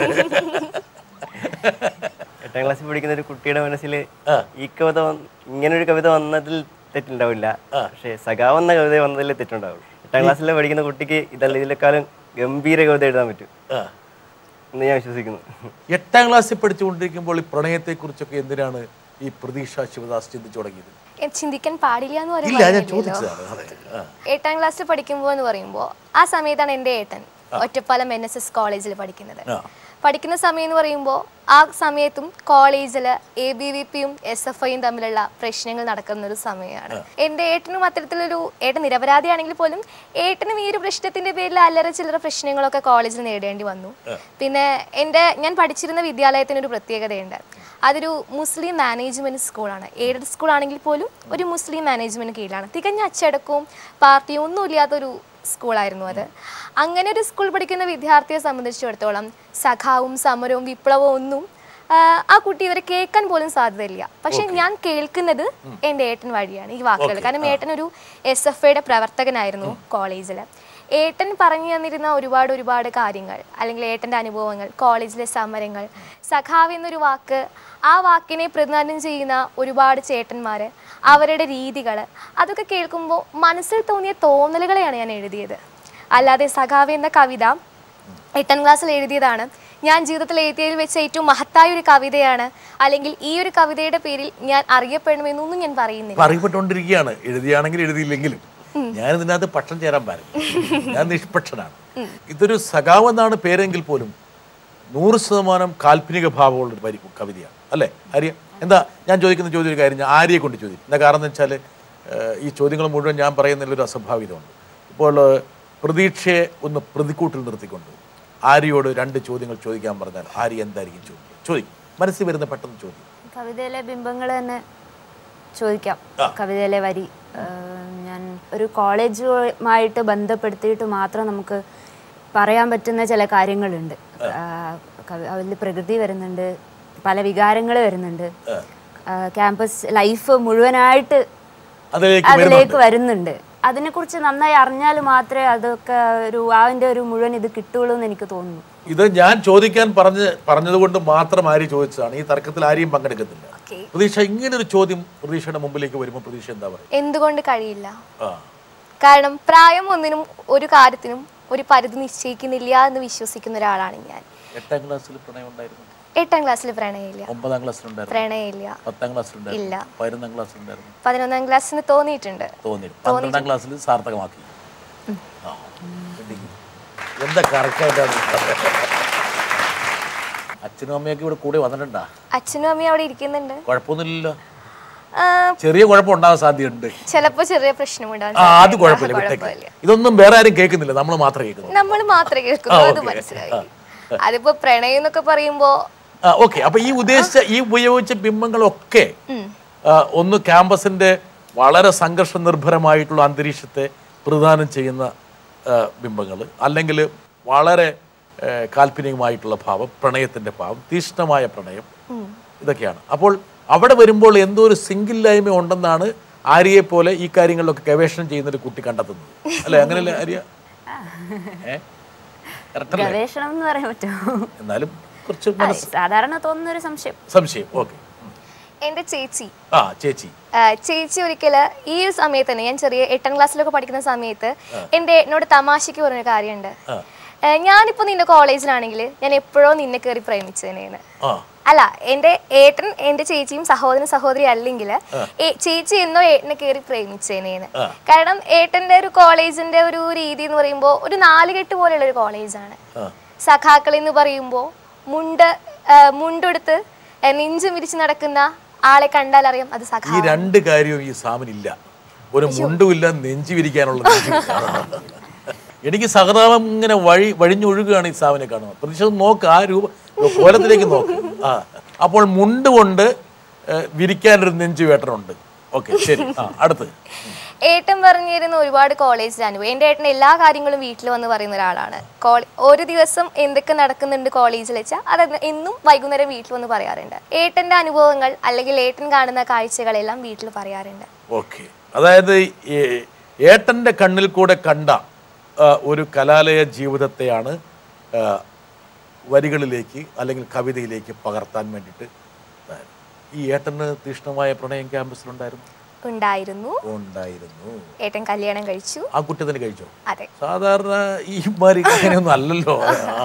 8ാം ക്ലാസ്സിൽ പഠിക്കുന്ന ഒരു കുട്ടിയുടെ മനസ്സിൽ ഈ കവിത, ഇങ്ങനൊരു കവിത വന്നതിൽ തെറ്റുണ്ടാവില്ല. പക്ഷേ സഖാവ് എന്ന കവിത വന്നതിൽ തെറ്റുണ്ടാവും. 8ാം ക്ലാസ്സിൽ പഠിക്കുന്ന കുട്ടിക്ക് ഇതിലേക്കാളും ഗംഭീര കവിത എഴുതാൻ പറ്റും എന്ന് ഞാൻ വിശ്വസിക്കുന്നു. 8ാം ക്ലാസ്സിൽ പഠിച്ചുകൊണ്ടിരിക്കുമ്പോൾ ഈ പ്രണയത്തെക്കുറിച്ചൊക്കെ എന്തിനാണ് ഈ പ്രതീക്ഷ ശിവദാസ് ചിന്തിച്ചു തുടങ്ങിയത്? ചിന്തിക്കാൻ പാടില്ല എന്ന് പറയുന്നത്. 8ാം ക്ലാസ്സിൽ പഠിക്കുമ്പോൾ എന്ന് പറയുമ്പോൾ ആ സമയത്താണ് എൻ്റെ ഏട്ടൻ ഒറ്റപ്പാലം NSS കോളേജിൽ പഠിക്കുന്നത്. പഠിക്കുന്ന സമയം എന്ന് പറയുമ്പോൾ ആ സമയത്തും കോളേജിൽ ABVPയും SFIയും തമ്മിലുള്ള പ്രശ്നങ്ങൾ നടക്കുന്ന ഒരു സമയമാണ്. എൻ്റെ ഏട്ടനും അത്തരത്തിലൊരു, ഏട്ടൻ നിരപരാധിയാണെങ്കിൽ പോലും ഏട്ടനും ഈ ഒരു പ്രശ്നത്തിന്റെ പേരിൽ അല്ലറ ചില്ലറ പ്രശ്നങ്ങളൊക്കെ കോളേജിൽ നേടേണ്ടി വന്നു. പിന്നെ ഞാൻ പഠിച്ചിരുന്ന വിദ്യാലയത്തിനൊരു പ്രത്യേകതയുണ്ട്. അതൊരു മുസ്ലിം മാനേജ്മെന്റ് സ്കൂളാണ്. എയ്ഡഡ് സ്കൂൾ ആണെങ്കിൽ പോലും ഒരു മുസ്ലിം മാനേജ്മെന്റ് കീഴിലാണ്. തികഞ്ഞ അച്ചടക്കവും പാർട്ടിയും ഒന്നും ഇല്ലാത്തൊരു സ്കൂളായിരുന്നു അത്. അങ്ങനെ ഒരു സ്കൂൾ പഠിക്കുന്ന വിദ്യാർത്ഥിയെ സംബന്ധിച്ചിടത്തോളം സഖാവും സമരവും വിപ്ലവവും ഒന്നും ആ കുട്ടി ഇവരെ കേൾക്കാൻ പോലും സാധ്യതയില്ല. പക്ഷെ ഞാൻ കേൾക്കുന്നത് എൻ്റെ ഏട്ടൻ വഴിയാണ് ഈ വാക്കുകൾ. കാരണം ഏട്ടൻ ഒരു SFIയുടെ പ്രവർത്തകനായിരുന്നു കോളേജിൽ. ഏട്ടൻ പറഞ്ഞു തന്നിരുന്ന ഒരുപാട് കാര്യങ്ങൾ, അല്ലെങ്കിൽ ഏട്ടൻ്റെ അനുഭവങ്ങൾ, കോളേജിലെ സമരങ്ങൾ, സഖാവ് എന്നൊരു വാക്ക്, ആ വാക്കിനെ പ്രതിനിധാനം ചെയ്യുന്ന ഒരുപാട് ചേട്ടന്മാർ, അവരുടെ രീതികൾ, അതൊക്കെ കേൾക്കുമ്പോൾ മനസ്സിൽ തോന്നിയ തോന്നലുകളെയാണ് ഞാൻ എഴുതിയത്. അല്ലാതെ സഖാവ് എന്ന കവിത 8ാം ക്ലാസ്സിൽ എഴുതിയതാണ്. ഞാൻ ജീവിതത്തിൽ എഴുതിയതിൽ വെച്ച ഏറ്റവും മഹത്തായ ഒരു കവിതയാണ്, അല്ലെങ്കിൽ ഈ ഒരു കവിതയുടെ പേരിൽ ഞാൻ അറിയപ്പെടുമെന്നൊന്നും ഞാൻ പറയുന്നില്ല. അറിയപ്പെട്ടുകൊണ്ടിരിക്കുകയാണ്, എഴുതിയാണെങ്കിൽ എഴുതിയില്ലെങ്കിലും. ഞാൻ ഇതിനകത്ത് പക്ഷം ചേരാൻ പാടില്ല, ഞാൻ നിഷ്പക്ഷനാണ്. ഇതൊരു സഖാവ് എന്നാണ് പേരെങ്കിൽ പോലും 100% കാൽപ്പനിക ഭാവമുള്ളൊരു കവിതയാണ് അല്ലേ ആര്യ? എന്താ ഞാൻ ചോദിക്കുന്ന ചോദ്യം ഒരു കാര്യം ഞാൻ ആര്യയെ കൊണ്ട് ചോദിക്കും. എന്താ കാരണം എന്ന് വെച്ചാൽ ഈ ചോദ്യങ്ങൾ മുഴുവൻ ഞാൻ പറയുന്നതിലൊരു അസ്വാഭാവികതയുണ്ട്. ഇപ്പോൾ പ്രതീക്ഷയെ ഒന്ന് പ്രതിക്കൂട്ടിൽ നിർത്തിക്കൊണ്ട് ആര്യയോട് 2 ചോദ്യങ്ങൾ ചോദിക്കാൻ പറഞ്ഞാൽ ആര്യ എന്തായിരിക്കും ചോദിക്കും? മനസ്സിൽ വരുന്ന പെട്ടെന്ന് ചോദ്യം. കവിതയിലെ ബിംബങ്ങൾ തന്നെ ചോദിക്കാം. കവിതയിലെ വരി ഞാൻ ഒരു കോളേജുമായിട്ട് ബന്ധപ്പെടുത്തിയിട്ട് മാത്രം നമുക്ക് പറയാൻ പറ്റുന്ന ചില കാര്യങ്ങളുണ്ട്. അതിൽ പ്രകൃതി വരുന്നുണ്ട്, പല വികാരങ്ങൾ വരുന്നുണ്ട്, ക്യാമ്പസ് ലൈഫ് മുഴുവനായിട്ട് അതിലേക്ക് വരുന്നുണ്ട്. അതിനെക്കുറിച്ച് നന്നായി അറിഞ്ഞാൽ മാത്രമേ അതൊക്കെ അതിൻ്റെ ഒരു മുഴുവൻ ഇത് കിട്ടുള്ളൂ എന്ന് എനിക്ക് തോന്നുന്നു. ഇത് ഞാൻ ചോദിക്കാൻ പറഞ്ഞതുകൊണ്ട് മാത്രം ആര്യ ചോദിച്ചതാണ്. ഈ തർക്കത്തിൽ ആരെയും പങ്കെടുക്കുന്നില്ല. പ്രതീക്ഷ ഇങ്ങനൊരു ചോദ്യം പ്രതീക്ഷയുടെ മുമ്പിലേക്ക് വരുമ്പോൾ പ്രതീക്ഷ എന്താ പറയുക? എന്തുകൊണ്ട് കഴിയില്ല? കാരണം പ്രായം ഒന്നിനും ഒരു കാര്യത്തിനും ഒരു പരിധി നിശ്ചയിക്കുന്നില്ല എന്ന് വിശ്വസിക്കുന്ന ഒരാളാണ് ഞാൻ. 8ാം ക്ലാസ്സിൽ പ്രണയം ഉണ്ടായിരുന്നു? 8ാം ക്ലാസ്സിൽ പ്രണയമില്ല. 9ാം ക്ലാസ്സിൽ പ്രണയമില്ല. 10ാം ക്ലാസ്സിൽ ഇല്ല. 11ാം ക്ലാസ്സിൽ ഉണ്ടായിരുന്നു. 11ാം ക്ലാസ്സിന് തോന്നിയിട്ടുണ്ട്. 12ാം ക്ലാസ്സിൽ സാർത്ഥകമാക്കി. എന്താ കറക്റ്റായിട്ടാണ്? അച്ഛനും അമ്മയൊക്കെ ഇവിടെ കൂടെ വന്നിട്ടുണ്ടാ? അച്ഛനും അമ്മയും അവിടെ ഇരിക്കുന്നുണ്ട്. കുഴപ്പമൊന്നുമില്ലല്ലോ? ചെറിയ കുഴപ്പം ഉണ്ടാകാൻ സാധ്യതയുണ്ട്. ചിലപ്പോ ചെറിയ പ്രശ്നമുണ്ടാകും. അത് കുഴപ്പമില്ല. ഇതൊന്നും വേറെ ആരും കേൾക്കുന്നില്ല, നമ്മൾ മാത്രമേ കേൾക്കുന്നു. നമ്മൾ മാത്രമേ കേൾക്കുന്നു, അത് മനസ്സിലായി. അതിപ്പോ പ്രണയം എന്നൊക്കെ പറയുമ്പോ ഓക്കെ. അപ്പൊ ഈ ഉപയോഗിച്ച ബിംബങ്ങളൊക്കെ ഒന്ന് ക്യാമ്പസിന്റെ വളരെ സംഘർഷ നിർഭരമായിട്ടുള്ള അന്തരീക്ഷത്തെ പ്രദാനം ചെയ്യുന്ന ബിംബങ്ങൾ, അല്ലെങ്കിൽ വളരെ കാൽപ്പനികമായിട്ടുള്ള ഭാവം, പ്രണയത്തിന്റെ ഭാവം, തീഷ്ണമായ പ്രണയം, ഇതൊക്കെയാണ്. അപ്പോൾ അവിടെ വരുമ്പോൾ എന്തോ ഒരു സിംഗില്ലായ്മ ഉണ്ടെന്നാണ് ആര്യയെ പോലെ ഈ കാര്യങ്ങളിലൊക്കെ ഗവേഷണം ചെയ്യുന്ന ഒരു കുട്ടി കണ്ടെത്തുന്നത് അല്ലെ? അങ്ങനെയല്ലേ ആര്യ? ഗവേഷണം എന്ന് പറയാൻ പറ്റുമോ? എന്നാലും കുറച്ച് സാധാരണ തോന്നുന്ന ഒരു സംശയം. ഓക്കെ. എന്റെ ചേച്ചി ഒരിക്കല് ഈ ഒരു സമയത്ത് തന്നെ, ഞാൻ ചെറിയ 8ാം ക്ലാസ്സിലൊക്കെ പഠിക്കുന്ന സമയത്ത് എന്നോട് തമാശക്ക് പറഞ്ഞൊരു കാര്യമുണ്ട്. ഞാനിപ്പോ നിന്റെ കോളേജിലാണെങ്കിൽ ഞാൻ എപ്പോഴോ നിന്നെ കയറി പ്രേമിച്ചതിനാണ്. അല്ല, എന്റെ ഏട്ടൻ എന്റെ ചേച്ചിയും സഹോദരി അല്ലെങ്കിൽ ചേച്ചി എന്നോ ഏട്ടനെ കയറി പ്രേമിച്ചേനേന്ന്. കാരണം ഏട്ടന്റെ ഒരു കോളേജിന്റെ ഒരു രീതി എന്ന് പറയുമ്പോ ഒരു 4 കെട്ട് പോലെയുള്ള ഒരു കോളേജാണ്. സഖാക്കൾ എന്ന് പറയുമ്പോ മുണ്ടെടുത്ത് നെഞ്ചും വിരിച്ച് നടക്കുന്ന ആളെ കണ്ടാൽ അറിയാം അത് സഖാ. ഈ 2 കാര്യവും ഈ സാമിനില്ല. ഒരു മുണ്ടുമില്ല, നെഞ്ചു വിരിക്കാനുള്ള. എനിക്ക് സഹതാപം ഇങ്ങനെ വഴിഞ്ഞൊഴുകുകയാണ് ഈ സാമിനെ കാണുന്നത്. പ്രതീക്ഷ നോക്ക്, ആ കോലത്തിലേക്ക് നോക്ക്. അപ്പോൾ മുണ്ട് കൊണ്ട് വിരിക്കാനൊരു നെഞ്ചു വേട്ടനുണ്ട്. ഓക്കെ, ശരി. അടുത്ത് ഏട്ടൻ പറഞ്ഞിരുന്ന ഒരുപാട് കോളേജിൽ അനുഭവം. എൻ്റെ ഏട്ടൻ എല്ലാ കാര്യങ്ങളും വീട്ടിൽ വന്ന് പറയുന്ന ഒരാളാണ്. ഒരു ദിവസം എന്തൊക്കെ നടക്കുന്നുണ്ട് കോളേജിൽ വെച്ചാൽ അത് എന്നും വൈകുന്നേരം വീട്ടിൽ വന്ന് പറയാറുണ്ട്. ഏട്ടൻ്റെ അനുഭവങ്ങൾ അല്ലെങ്കിൽ ഏട്ടൻ കാണുന്ന കാഴ്ചകളെല്ലാം വീട്ടിൽ പറയാറുണ്ട്. ഓക്കെ, അതായത് ഏട്ടൻ്റെ കണ്ണിൽ കൂടെ കണ്ട ഒരു കലാലയ ജീവിതത്തെയാണ് വരികളിലേക്ക് അല്ലെങ്കിൽ കവിതയിലേക്ക് പകർത്താൻ വേണ്ടിയിട്ട്. ഈ ഏട്ടന് തീഷ്ണമായ പ്രണയം ക്യാമ്പസിലുണ്ടായിരുന്നു? ഉണ്ടായിരുന്നു. ഏട്ടൻ കല്യാണം കഴിച്ചു. ആ കുട്ടി തന്നെ കഴിച്ചോ? അതെ. സാധാരണ ഈ മാതിരി അങ്ങനെയൊന്നും അല്ലല്ലോ.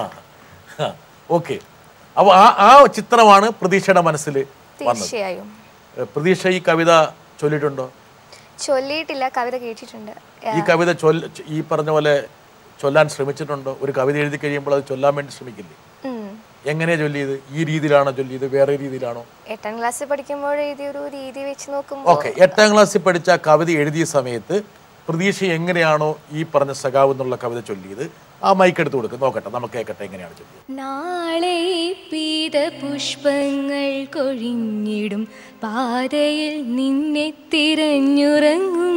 ഓക്കെ, അപ്പോൾ ആ ചിത്രമാണ് പ്രതീക്ഷയുടെ മനസ്സിൽ വന്നത്. തീർച്ചയായും. പ്രതീക്ഷ ഈ കവിത ചൊല്ലിയിട്ടുണ്ടോ? ചൊല്ലിയിട്ടില്ല, കവിത കേട്ടിട്ടുണ്ട്. ഈ കവിത ഈ പറഞ്ഞ പോലെ ചൊല്ലാൻ ശ്രമിച്ചിട്ടുണ്ടോ? ഒരു കവിത എഴുതി കഴിയുമ്പോൾ അത് ചൊല്ലാൻ വേണ്ടി ശ്രമിക്കില്ലേ? എങ്ങനെയാ ചൊല്ലിയത്? ഈ രീതിയിലാണോ ചൊല്ലിയത്, വേറെ രീതിയിലാണോ? 8ാം ക്ലാസ്സിൽ പഠിക്കുമ്പോൾ എഴുതിയ ഒരു രീതി വെച്ച് നോക്കുമ്പോൾ. ഓക്കെ, 8ാം ക്ലാസ്സിൽ പഠിച്ച കവിത എഴുതിയ സമയത്ത് പ്രതീക്ഷ എങ്ങനെയാണോ ഈ പറഞ്ഞ സഖാവ് എന്നുള്ള കവിത ചൊല്ലിയത്, ആ മൈക്ക് എടുത്ത് കൊടുക്കും, നോക്കട്ടെ, നമുക്ക് കേൾക്കട്ടെ എങ്ങനെയാണ് ചൊല്ലിയത്. നാളെ പീത പുഷ്പങ്ങൾ കൊഴിഞ്ഞിടും പാതയിൽ നിന്നെ തിരഞ്ഞുറങ്ങും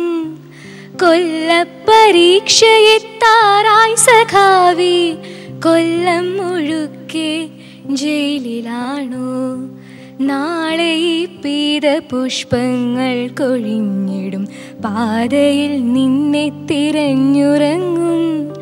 കൊല്ലപ്പരീക്ഷയെത്താറായി സഖാവി കൊല്ലം മുഴുക്കെ ജയിലിലാണോ? നാളെ ഈ പീത പുഷ്പങ്ങൾ കൊഴിഞ്ഞിടും പാതയിൽ നിന്നെ തിരഞ്ഞുറങ്ങും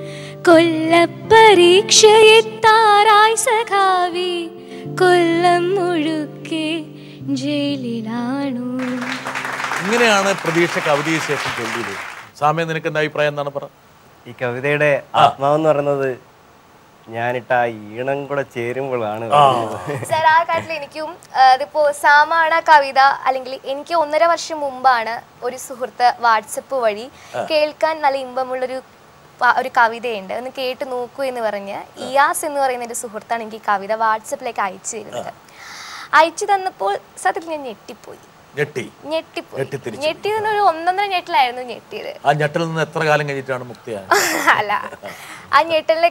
കൊല്ലപ്പരീക്ഷയെത്താറായി സഖാവി കൊല്ലം മുഴുക്കെ ജയിലിലാണോ? ഇങ്ങനെയാണ് പ്രതീക്ഷ കവിതയെ ശേഷം ചൊല്ലിയത്. സാമേ, നിനക്ക് എന്താ അഭിപ്രായം? എന്താണ് പറ. ഈ കവിതയുടെ ആത്മാവെന്ന് പറയുന്നത് ഞാനിട്ട ആ ഈണം കൂടെ ചേരുമ്പോഴാണ് സാർ ആ കാര്യത്തിൽ എനിക്കും അതിപ്പോ സാമാണ് കവിത അല്ലെങ്കിൽ എനിക്ക് 1.5 വർഷം മുമ്പാണ് ഒരു സുഹൃത്ത് വാട്സപ്പ് വഴി കേൾക്കാൻ നല്ല ഇമ്പമുള്ളൊരു ഒരു കവിതയുണ്ട് ഒന്ന് കേട്ട് നോക്കൂ എന്ന് പറഞ്ഞ് ഇയാസ് എന്ന് പറയുന്ന ഒരു സുഹൃത്താണ് എനിക്ക് കവിത വാട്സപ്പിലേക്ക് അയച്ചു തരുന്നത്. അയച്ചു തന്നപ്പോൾ സത്യത്തിൽ ഞാൻ ഞെട്ടിപ്പോയി. ഞെട്ടിയത് ഒരു 1.5 ഞെട്ടിലായിരുന്നു ഞെട്ടിയത്. ആ ഞെട്ടിൽ നിന്ന് എത്ര കാലം കഴിഞ്ഞിട്ടാണ് മുക്തിയായത്? അല്ല, ആ ഞെട്ടലിന്റെ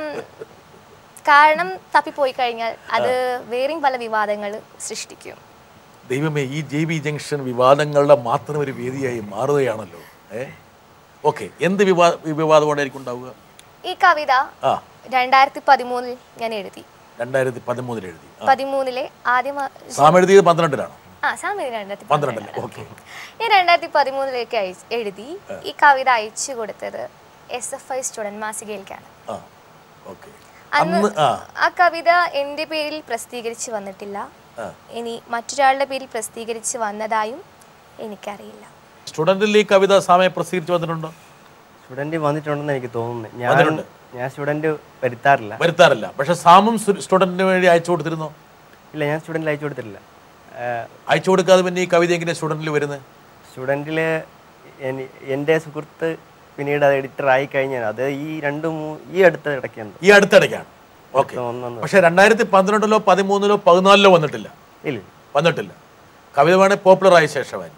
കാരണം തപ്പിപ്പോയി കഴിഞ്ഞാൽ അത് വേറെയും പല വിവാദങ്ങൾ സൃഷ്ടിക്കും. ദൈവമേ, ഈ JB ജംഗ്ഷൻ വിവാദങ്ങളുടെ മാത്രം ഒരു വേദിയായി മാറുകയാണല്ലോ. ഓക്കെ, എന്ത് വിവാദം കൊണ്ടായിരിക്കും ഉണ്ടാവുക? ഈ കവിത 2013 ഞാൻ എഴുതി. 2013 എഴുതി. 13 ആദ്യം സാം എഴുതിയത് 12-ലാണ്. സാം 2012. ഞാൻ 2013 എഴുതി. ഈ കവിത അയച്ചു കൊടുത്തത് SFI സ്റ്റുഡന്റ് മാസികയിലേക്കാണ്. അന്ന് ആ കവിത എൻ്റെ പേരിൽ പ്രസിദ്ധീകരിച്ച് വന്നിട്ടില്ല. ഇനി മറ്റൊരാളുടെ പേരിൽ പ്രസിദ്ധീകരിച്ച് വന്നതായും എനിക്കറിയില്ല. സ്റ്റുഡന്റിൽ ഈ കവിത സാമയെ പ്രസിദ്ധീകരിച്ച് വന്നിട്ടുണ്ടോ? സ്റ്റുഡന്റ് വന്നിട്ടുണ്ടെന്ന് എനിക്ക് തോന്നുന്നു. ഞാൻ സ്റ്റുഡന്റ് വരുത്താറില്ല. പക്ഷെ സാമും സ്റ്റുഡന്റിന് വേണ്ടി അയച്ചു കൊടുത്തിരുന്നോ? ഇല്ല, ഞാൻ സ്റ്റുഡന്റിൽ അയച്ചു കൊടുത്തിട്ടില്ല. അയച്ചു കൊടുക്കാതെ പിന്നെ ഈ കവിത എങ്ങനെ സ്റ്റുഡന്റിൽ വരുന്നത്? സ്റ്റുഡന്റിൽ എൻ്റെ സുഹൃത്ത് പിന്നീട് അത് എഡിറ്റർ ആയി കഴിഞ്ഞാൽ അത് ഈ അടുത്തിടയ്ക്കാണ്. ഓക്കെ, പക്ഷെ 2012-ലോ 13-ലോ 14-ലോ വന്നിട്ടില്ല. കവിത വേണേ പോപ്പുലർ ആയ ശേഷമായിരിക്കും.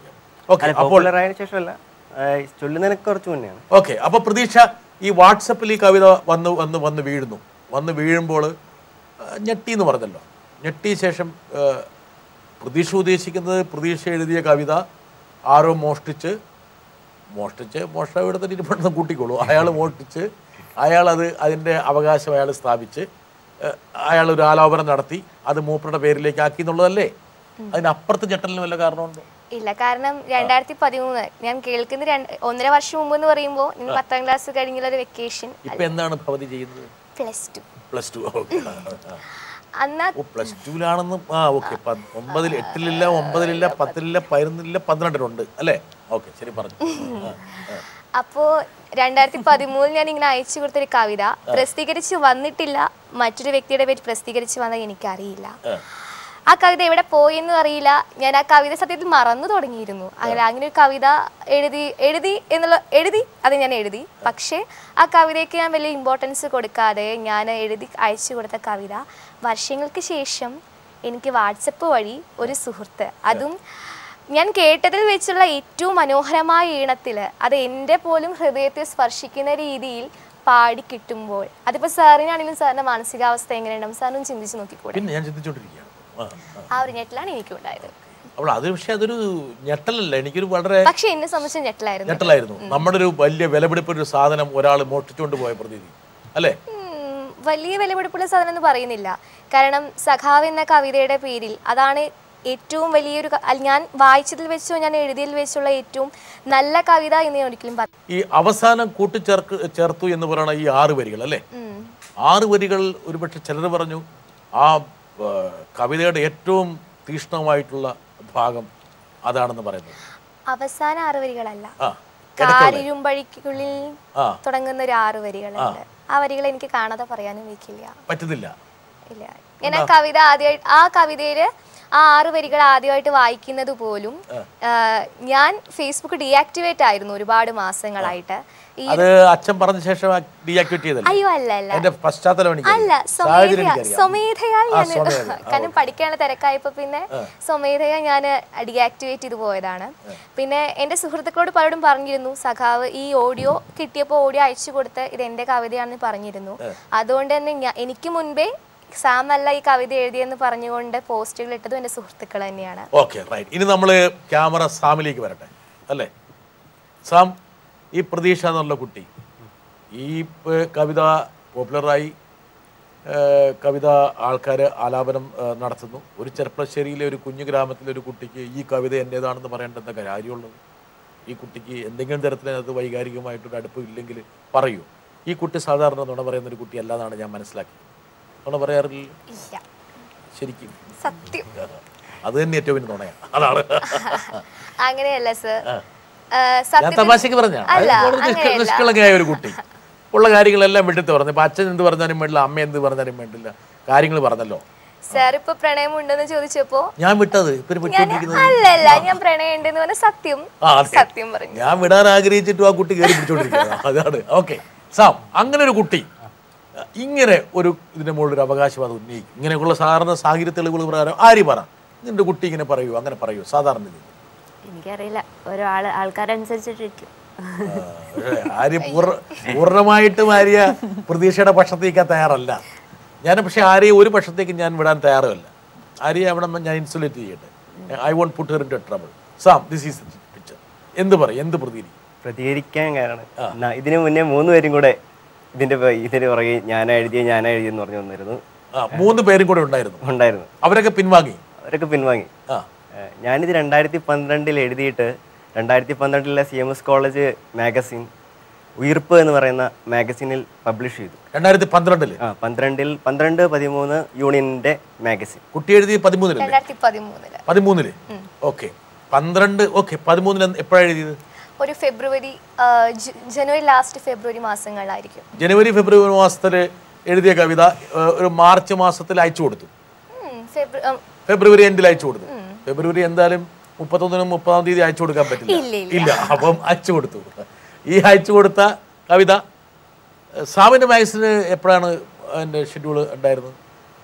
ഓക്കെ, അപ്പൊ പ്രതീക്ഷ ഈ വാട്സപ്പിൽ ഈ കവിത വന്ന് വീഴുമ്പോൾ ഞെട്ടി എന്ന് പറഞ്ഞല്ലോ. ഞെട്ടിയ ശേഷം പ്രതീക്ഷ ഉദ്ദേശിക്കുന്നത് പ്രതീക്ഷ എഴുതിയ കവിത ആരോ മോഷ്ടിച്ച് മോഷ്ടാവെടുത്തിട്ട് ഇരിപ്പെടുന്ന കൂട്ടിക്കോളൂ. അയാൾ മോഷ്ടിച്ച് അതിൻ്റെ അവകാശം അയാൾ സ്ഥാപിച്ച് അയാൾ ഒരു ആലോപനം നടത്തി അത് മൂപ്പരുടെ പേരിലേക്ക് ആക്കി എന്നുള്ളതല്ലേ? അതിനപ്പുറത്ത് ഞെട്ടലിന് വല്ല കാരണമുണ്ടോ? ഇല്ല, കാരണം 2013 ഞാൻ കേൾക്കുന്ന 1.5 വർഷം മുമ്പ് എന്ന് പറയുമ്പോൾ 10ാം ക്ലാസ് കഴിഞ്ഞുള്ള ഒരു വെക്കേഷൻ. ഇപ്പൊ എന്താണ് ഭവതി ചെയ്യുന്നത്? Plus two. പ്ലസ് ടുവിലാണെന്ന്. ഓക്കെ, 9-ൽ 8-ലില്ല 9-ലില്ല 10-ലില്ല 11-ലില്ല 12-ലുണ്ട് അല്ലേ? ഓക്കെ, ശരി, പറഞ്ഞു. അപ്പോ 2013 ഞാൻ ഇങ്ങനെ അയച്ചു കൊടുത്തൊരു കവിത പ്രസിദ്ധീകരിച്ച് വന്നിട്ടില്ല. മറ്റൊരു വ്യക്തിയുടെ പേര് പ്രസിദ്ധീകരിച്ച് വന്നത് എനിക്കറിയില്ല. ആ കവിത എവിടെ പോയെന്നും അറിയില്ല. ഞാൻ ആ കവിത സത്യത്തിൽ മറന്നു തുടങ്ങിയിരുന്നു. അങ്ങനെ ഒരു കവിത എഴുതി അത് ഞാൻ എഴുതി. പക്ഷേ ആ കവിതയ്ക്ക് ഞാൻ വലിയ ഇമ്പോർട്ടൻസ് കൊടുക്കാതെ ഞാൻ എഴുതി അയച്ചു കൊടുത്ത കവിത വർഷങ്ങൾക്ക് ശേഷം എനിക്ക് വാട്സപ്പ് വഴി ഒരു സുഹൃത്ത്, അതും ഞാൻ കേട്ടതിൽ വെച്ചുള്ള ഏറ്റവും മനോഹരമായ ഈണത്തിൽ, അത് എൻ്റെ പോലും ഹൃദയത്തെ സ്പർശിക്കുന്ന രീതിയിൽ പാടി കിട്ടുമ്പോൾ, അതിപ്പോൾ സാറിനാണെങ്കിലും സാറിൻ്റെ മാനസികാവസ്ഥ എങ്ങനെയുണ്ടാവും സാറിനും ചിന്തിച്ച് നോക്കിക്കൂടെ? ഞാൻ ചിന്തിച്ചോണ്ടിരിക്കുകയാണ്. ആ ഒരു ഞെട്ടലാണ് എനിക്കും ഉണ്ടായത്. പക്ഷെ അതൊരു ഞെട്ടലല്ല, എനിക്കൊരു വളരെ, പക്ഷെ എന്നെ സംബന്ധിച്ച് ഞെട്ടലായിരുന്നു. നമ്മുടെ ഒരു വലിയ വിലപിടിപ്പൊരു സാധനം ഒരാൾ മോഷ്ടിച്ചുകൊണ്ട് പോയ പ്രതീതി അല്ലേ? വലിയ വിലപിടിപ്പുള്ള സാധനം എന്ന് പറയുന്നില്ല. കാരണം സഖാവ് എന്ന കവിതയുടെ പേരിൽ അതാണ് ഏറ്റവും വലിയൊരു, ഞാൻ വായിച്ചതിൽ വെച്ചോ ഞാൻ എഴുതിയതിൽ വെച്ചുള്ള ഏറ്റവും നല്ല കവിത എന്ന് ഞാൻ ഒരിക്കലും പറഞ്ഞു. ഈ അവസാനം ചേർത്തു എന്ന് പറയുന്ന ഈ 6 വരികൾ അല്ലേ? 6 വരികൾ ഒരുപക്ഷെ ചിലർ പറഞ്ഞു ആ കവിതയുടെ ഏറ്റവും തീഷ്ണമായിട്ടുള്ള ഭാഗം അതാണെന്ന് പറയുന്നത്. അവസാന 6 വരികളല്ല, കാരിരുമ്പഴിക്കുള്ളിൽ തുടങ്ങുന്ന ഒരു 6 വരികളുണ്ട്. ആ വരികൾ എനിക്ക് കാണാതെ പറയാനും പറ്റുന്നില്ല. ഇല്ല, ഞാൻ ആ കവിതയില് ആ 6 വരികൾ ആദ്യമായിട്ട് വായിക്കുന്നത് പോലും ഞാൻ ഫേസ്ബുക്ക് ഡീആക്ടിവേറ്റ് ആയിരുന്നു ഒരുപാട് മാസങ്ങളായിട്ട്. അത് അച്ഛൻ പറഞ്ഞ ശേഷം ഡീആക്ടിവേറ്റ് ചെയ്തല്ലേ? അയ്യോ, അല്ല, സ്വമേധയാ ഞാൻ, കാരണം പഠിക്കാനുള്ള തിരക്കായപ്പോ പിന്നെ സ്വമേധയാ ഞാൻ ഡീആക്ടിവേറ്റ് ചെയ്ത് പോയതാണ്. പിന്നെ എൻ്റെ സുഹൃത്തുക്കളോട് പലരും പറഞ്ഞിരുന്നു, സഖാവ് ഈ ഓഡിയോ കിട്ടിയപ്പോൾ ഓഡിയോ അയച്ചു കൊടുത്ത് ഇത് എൻ്റെ കവിതയാണെന്ന് പറഞ്ഞിരുന്നു. അതുകൊണ്ട് തന്നെ എനിക്ക് മുൻപേ സാം അല്ല ഈ കവിത എഴുതിയെന്ന് പറഞ്ഞുകൊണ്ട് പോസ്റ്റുകൾ ഇട്ടതും എൻ്റെ സുഹൃത്തുക്കൾ തന്നെയാണ്. Okay, right. ഇനി നമ്മൾ ക്യാമറ സാമിലേക്ക് വരട്ടെ അല്ലേ? സാം, ഈ പ്രതീക്ഷ എന്നുള്ള കുട്ടി ഈ കവിത പോപ്പുലറായി, കവിത ആൾക്കാർ ആലാപനം നടത്തുന്നു. ഒരു ചെർപ്പളശ്ശേരിയിലെ ഒരു കുഞ്ഞു ഗ്രാമത്തിലെ ഒരു കുട്ടിക്ക് ഈ കവിത എൻ്റേതാണെന്ന് പറയേണ്ടെന്ന കാര്യമുള്ളത്? ഈ കുട്ടിക്ക് എന്തെങ്കിലും തരത്തിലത് വൈകാരികമായിട്ടൊരു അടുപ്പമില്ലെങ്കിൽ പറയൂ. ഈ കുട്ടി സാധാരണ നുണ പറയുന്നൊരു കുട്ടി അല്ലാതാണ് ഞാൻ മനസ്സിലാക്കിയത്. നുണ പറയാറില്ല ശരിക്കും? സത്യം. അത് തന്നെ ഏറ്റവും വലിയ നുണയാണ്. അതാണ്. അങ്ങനെയല്ല സർ, ഞാൻ തമാശക്ക് പറഞ്ഞ നിഷ്കളങ്കയായ ഒരു കുട്ടി ഉള്ള കാര്യങ്ങളെല്ലാം വിട്ടു തുറന്നു. ഇപ്പം അച്ഛൻ എന്ത് പറഞ്ഞാലും വേണ്ടില്ല, അമ്മ എന്ത് പറഞ്ഞാലും വേണ്ടില്ല, കാര്യങ്ങൾ പറഞ്ഞല്ലോ. സാർ ഇപ്പൊ പ്രണയം ഉണ്ടെന്ന് ചോദിച്ചപ്പോ ഞാൻ വിട്ടത് അല്ലല്ല, ഞാൻ പ്രണയം ഉണ്ടെന്ന് പറഞ്ഞ സത്യം സത്യം പറഞ്ഞു. ഞാൻ വിടാൻ ആഗ്രഹിച്ചിട്ടും ആ കുട്ടി കയറി പിടിച്ചോണ്ടിരിക്കുന്നത് അതാണ്. ഓക്കെ സാം, അങ്ങനെ ഒരു കുട്ടി ഇങ്ങനെ ഒരു ഇതിന്റെ മുകളിൽ ഒരു അവകാശവാദം ഉന്നയിക്കും. ഇങ്ങനെയൊക്കെയുള്ള സാധാരണ സാഹചര്യ തെളിവുകൾ പ്രകാരം ആര് പറ നിന്റെ കുട്ടി ഇങ്ങനെ പറയൂ അങ്ങനെ പറയൂ സാധാരണ എനിക്കറിയില്ല, ഓരോ ആൾക്കാരനുസരിച്ചിട്ടിരിക്കും. ആര്യ പൂർണ്ണമായിട്ടും ആര്യ പ്രതീക്ഷയുടെ പക്ഷത്തേക്കാൻ തയ്യാറല്ല ഞാൻ. പക്ഷെ ആരെയും ഒരു പക്ഷത്തേക്ക് ഞാൻ വിടാൻ തയ്യാറല്ല. ആര്യ അവിടെ ഞാൻ ഇൻസുലേറ്റ് ചെയ്യട്ടെ. I won't put her into trouble. Sam, this is picture. എന്ത് പറയും, എന്ത് പ്രതികരിക്കാൻ കാരണം ഇതിനു മുന്നേ 3 പേരും കൂടെ ഇതിന്റെ പുറകെ ഞാനാ എഴുതിയെന്ന് പറഞ്ഞു വന്നിരുന്നു. 3 പേരും കൂടെ ഉണ്ടായിരുന്നു. അവരൊക്കെ പിൻവാങ്ങി. ഞാനിത് 2012 എഴുതിയിട്ട് 2012 CMS കോളേജ് മാഗസിൻ ഉയിർപ്പ് എന്ന് പറയുന്ന മാഗസിനിൽ പബ്ലിഷ് ചെയ്തു. 2012 12-13 യൂണിയന്റെ മാഗസിൻ. കുട്ടി എഴുതി 13 ഓക്കെ. 13 എപ്പോഴാണ് എഴുതിയത്? ഒരു ജനുവരി ലാസ്റ്റ് ഫെബ്രുവരി മാസങ്ങളിലായിരിക്കും. ജനുവരി ഫെബ്രുവരി മാസത്തിൽ എഴുതിയ കവിത ഒരു മാർച്ച് മാസത്തിൽ അയച്ചു കൊടുത്തു. ഫെബ്രുവരി എൻഡിൽ അയച്ചു കൊടുത്തു. ഫെബ്രുവരി എന്തായാലും 31-നും 30-ാം തീയതി അയച്ചു കൊടുക്കാൻ പറ്റില്ല. ഇല്ല, അപ്പം അയച്ചു കൊടുത്തു. ഈ അയച്ചു കൊടുത്ത കവിത സാമിന്റെ മാഗസിന് എപ്പോഴാണ് അതിന്റെ ഷെഡ്യൂൾ ഉണ്ടായിരുന്നത്?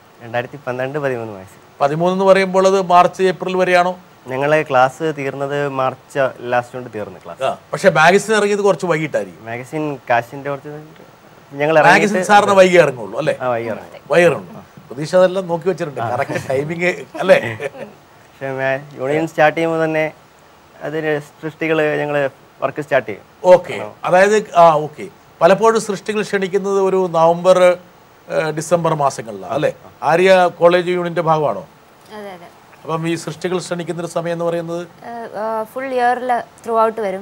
2012-13 എന്ന് പറയുമ്പോൾ അത് മാർച്ച് ഏപ്രിൽ വരെയാണോ? ഞങ്ങളെ ക്ലാസ് തീർന്നത് മാർച്ച് ലാസ്റ്റ് കൊണ്ട് തീർന്നു ക്ലാസ്. പക്ഷെ മാഗസിൻ ഇറങ്ങിയത് കുറച്ച് വൈകിട്ടായിരിക്കും. മാഗസിൻ കാശിന്റെ മാഗസിൻ സാറിന് വൈകി ഇറങ്ങുള്ളൂ അല്ലേ? വൈകി ഇറങ്ങുള്ളൂ. പ്രതീക്ഷ അതെല്ലാം നോക്കി വെച്ചിട്ടുണ്ട്, കറക്റ്റ് ടൈമിങ് അല്ലേ? പക്ഷെ യൂണിയൻ സ്റ്റാർട്ട് ചെയ്യുമ്പോൾ തന്നെ അതിന് സൃഷ്ടികൾ ഞങ്ങൾ വർക്ക് സ്റ്റാർട്ട് ചെയ്യും. ഓക്കെ, അതായത് ഓക്കെ. പലപ്പോഴും സൃഷ്ടികൾ ക്ഷണിക്കുന്നത് ഒരു നവംബർ ഡിസംബർ മാസങ്ങളിലാണ് അല്ലേ? ആര്യ കോളേജ് യൂണിയന്റെ ഭാഗമാണോ? അപ്പം ഈ സൃഷ്ടികൾ ക്ഷണിക്കുന്ന ഒരു സമയം എന്ന് പറയുന്നത് ഫുൾ ഇയറിൽ ത്രൂ ഔട്ട് വരും.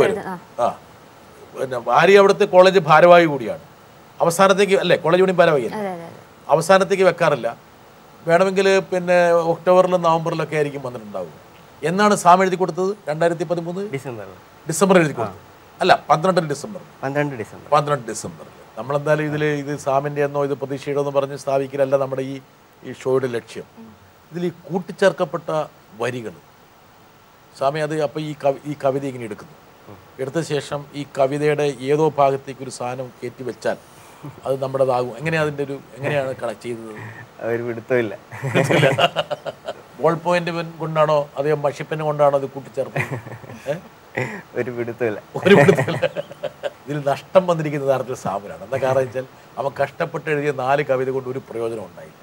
പിന്നെ ആര്യ അവിടുത്തെ കോളേജ് ഭാരവാഹി കൂടിയാണ്. അവസാനത്തേക്ക് അല്ലേ കോളേജ് യൂണിയൻ ഭാരവാഹി? അവസാനത്തേക്ക് വെക്കാറില്ല. വേണമെങ്കിൽ പിന്നെ ഒക്ടോബറിലും നവംബറിലൊക്കെ ആയിരിക്കും വന്നിട്ടുണ്ടാവുക. എന്നാണ് സാം എഴുതി കൊടുത്തത്? 2013 ഡിസംബർ എഴുതി കൊടുത്തു. അല്ല, 12 ഡിസംബറിൽ. നമ്മളെന്തായാലും ഇത് സാമിൻ്റെ എന്നോ ഇത് പ്രതീക്ഷയുടെ എന്ന് പറഞ്ഞ് സ്ഥാപിക്കലല്ല നമ്മുടെ ഈ ഷോയുടെ ലക്ഷ്യം. ഇതിൽ ഈ കൂട്ടിച്ചേർക്കപ്പെട്ട വരികൾ സ്വാമി, അത് അപ്പം ഈ കവിത ഇങ്ങനെ എടുത്ത ശേഷം ഈ കവിതയുടെ ഏതോ ഭാഗത്തേക്ക് ഒരു സാധനം കയറ്റി വെച്ചാൽ അത് നമ്മുടേതാകും. എങ്ങനെയാണ് കണക്ട് ചെയ്തത്? ഒരു പിടുത്തമില്ല. ബോൾ പോയിന്റ് കൊണ്ടാണോ അതോ മഷിപ്പൻ കൊണ്ടാണോ അത് കൂട്ടിച്ചേർത്തത്? ഒരു പിടുത്തമില്ല. ഇതിൽ നഷ്ടം വന്നിരിക്കുന്ന തരത്തിൽ സാമിനാണ്. എന്താ കാരണം വെച്ചാൽ അവൻ കഷ്ടപ്പെട്ട് എഴുതിയ 4 കവിത കൊണ്ട് ഒരു പ്രയോജനം ഉണ്ടായില്ല.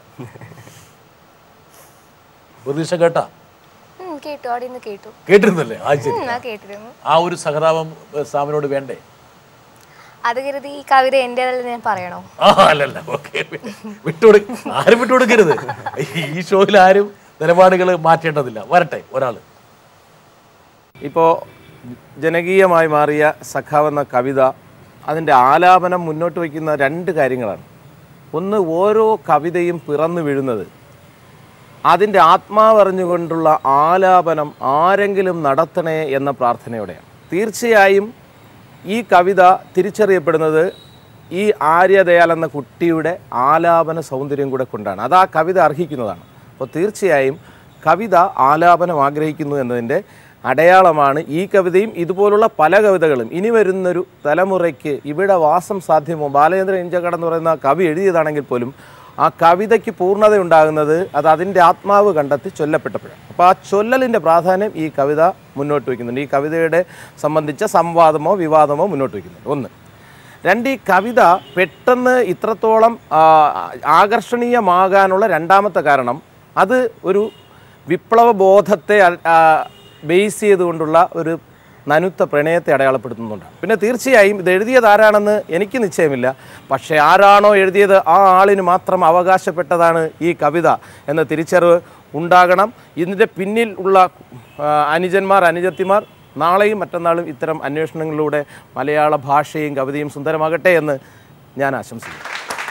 പ്രതീക്ഷ കേട്ടാ? കേട്ടിരുന്നല്ലേ? ആ ഒരു സഹതാപം സാമിനോട് വേണ്ടേ? അത് കരുതി ഈ കവിത എന്റേതല്ല ഞാൻ പറയണോ? അല്ലല്ല, ഓക്കെ, ആരും വിട്ടുകൊടുക്കരുത്. ഈ ഷോയിൽ ആരും നിലപാടുകൾ മാറ്റേണ്ടതില്ല. വരട്ടെ ഒരാൾ. ഇപ്പോൾ ജനകീയമായി മാറിയ സഖാവെന്ന കവിത, അതിൻ്റെ ആലാപനം മുന്നോട്ട് വയ്ക്കുന്ന 2 കാര്യങ്ങളാണ്. ഒന്ന്, ഓരോ കവിതയും പിറന്നു വീഴുന്നത് അതിൻ്റെ ആത്മാവറിഞ്ഞുകൊണ്ടുള്ള ആലാപനം ആരെങ്കിലും നടത്തണേ എന്ന പ്രാർത്ഥനയോടെയാണ്. തീർച്ചയായും ഈ കവിത തിരിച്ചറിയപ്പെടുന്നത് ഈ ആര്യദയാൽ എന്ന കുട്ടിയുടെ ആലാപന സൗന്ദര്യം കൂടെ കൊണ്ടാണ്. അത് ആ കവിത അർഹിക്കുന്നതാണ്. അപ്പോൾ തീർച്ചയായും കവിത ആലാപനം ആഗ്രഹിക്കുന്നു എന്നതിൻ്റെ അടയാളമാണ് ഈ കവിതയും ഇതുപോലുള്ള പല കവിതകളും. ഇനി വരുന്നൊരു തലമുറയ്ക്ക് ഇവിടെ വാസം സാധ്യമോ? ബാലചന്ദ്രൻ ഇഞ്ചക്കാട് എന്ന് പറയുന്ന കവി എഴുതിയതാണെങ്കിൽ പോലും ആ കവിതയ്ക്ക് പൂർണ്ണത ഉണ്ടാകുന്നത് അത് അതിൻ്റെ ആത്മാവ് കണ്ടെത്തി ചൊല്ലപ്പെട്ടപ്പോഴാണ്. അപ്പോൾ ആ ചൊല്ലലിൻ്റെ പ്രാധാന്യം ഈ കവിത മുന്നോട്ട് വയ്ക്കുന്നുണ്ട്. ഈ കവിതയുടെ സംബന്ധിച്ച സംവാദമോ വിവാദമോ മുന്നോട്ട് വയ്ക്കുന്നുണ്ട്. 1. 2, ഈ കവിത പെട്ടെന്ന് ഇത്രത്തോളം ആകർഷണീയമാകാനുള്ള രണ്ടാമത്തെ കാരണം അത് ഒരു വിപ്ലവ ബോധത്തെ ബേസ് ചെയ്തുകൊണ്ടുള്ള ഒരു നനുത്ത പ്രണയത്തെ അടയാളപ്പെടുത്തുന്നുണ്ട്. പിന്നെ തീർച്ചയായും ഇത് എഴുതിയത് ആരാണെന്ന് എനിക്ക് നിശ്ചയമില്ല. പക്ഷേ ആരാണോ എഴുതിയത് ആ ആളിന് മാത്രം അവകാശപ്പെട്ടതാണ് ഈ കവിത എന്ന തിരിച്ചറിവ് ഉണ്ടാകണം. ഇതിൻ്റെ പിന്നിൽ ഉള്ള അനുജന്മാർ അനുജത്തിമാർ നാളെയും മറ്റന്നാളും ഇത്തരം അന്വേഷണങ്ങളിലൂടെ മലയാള ഭാഷയും കവിതയും സുന്ദരമാകട്ടെ എന്ന് ഞാൻ ആശംസിക്കുന്നു.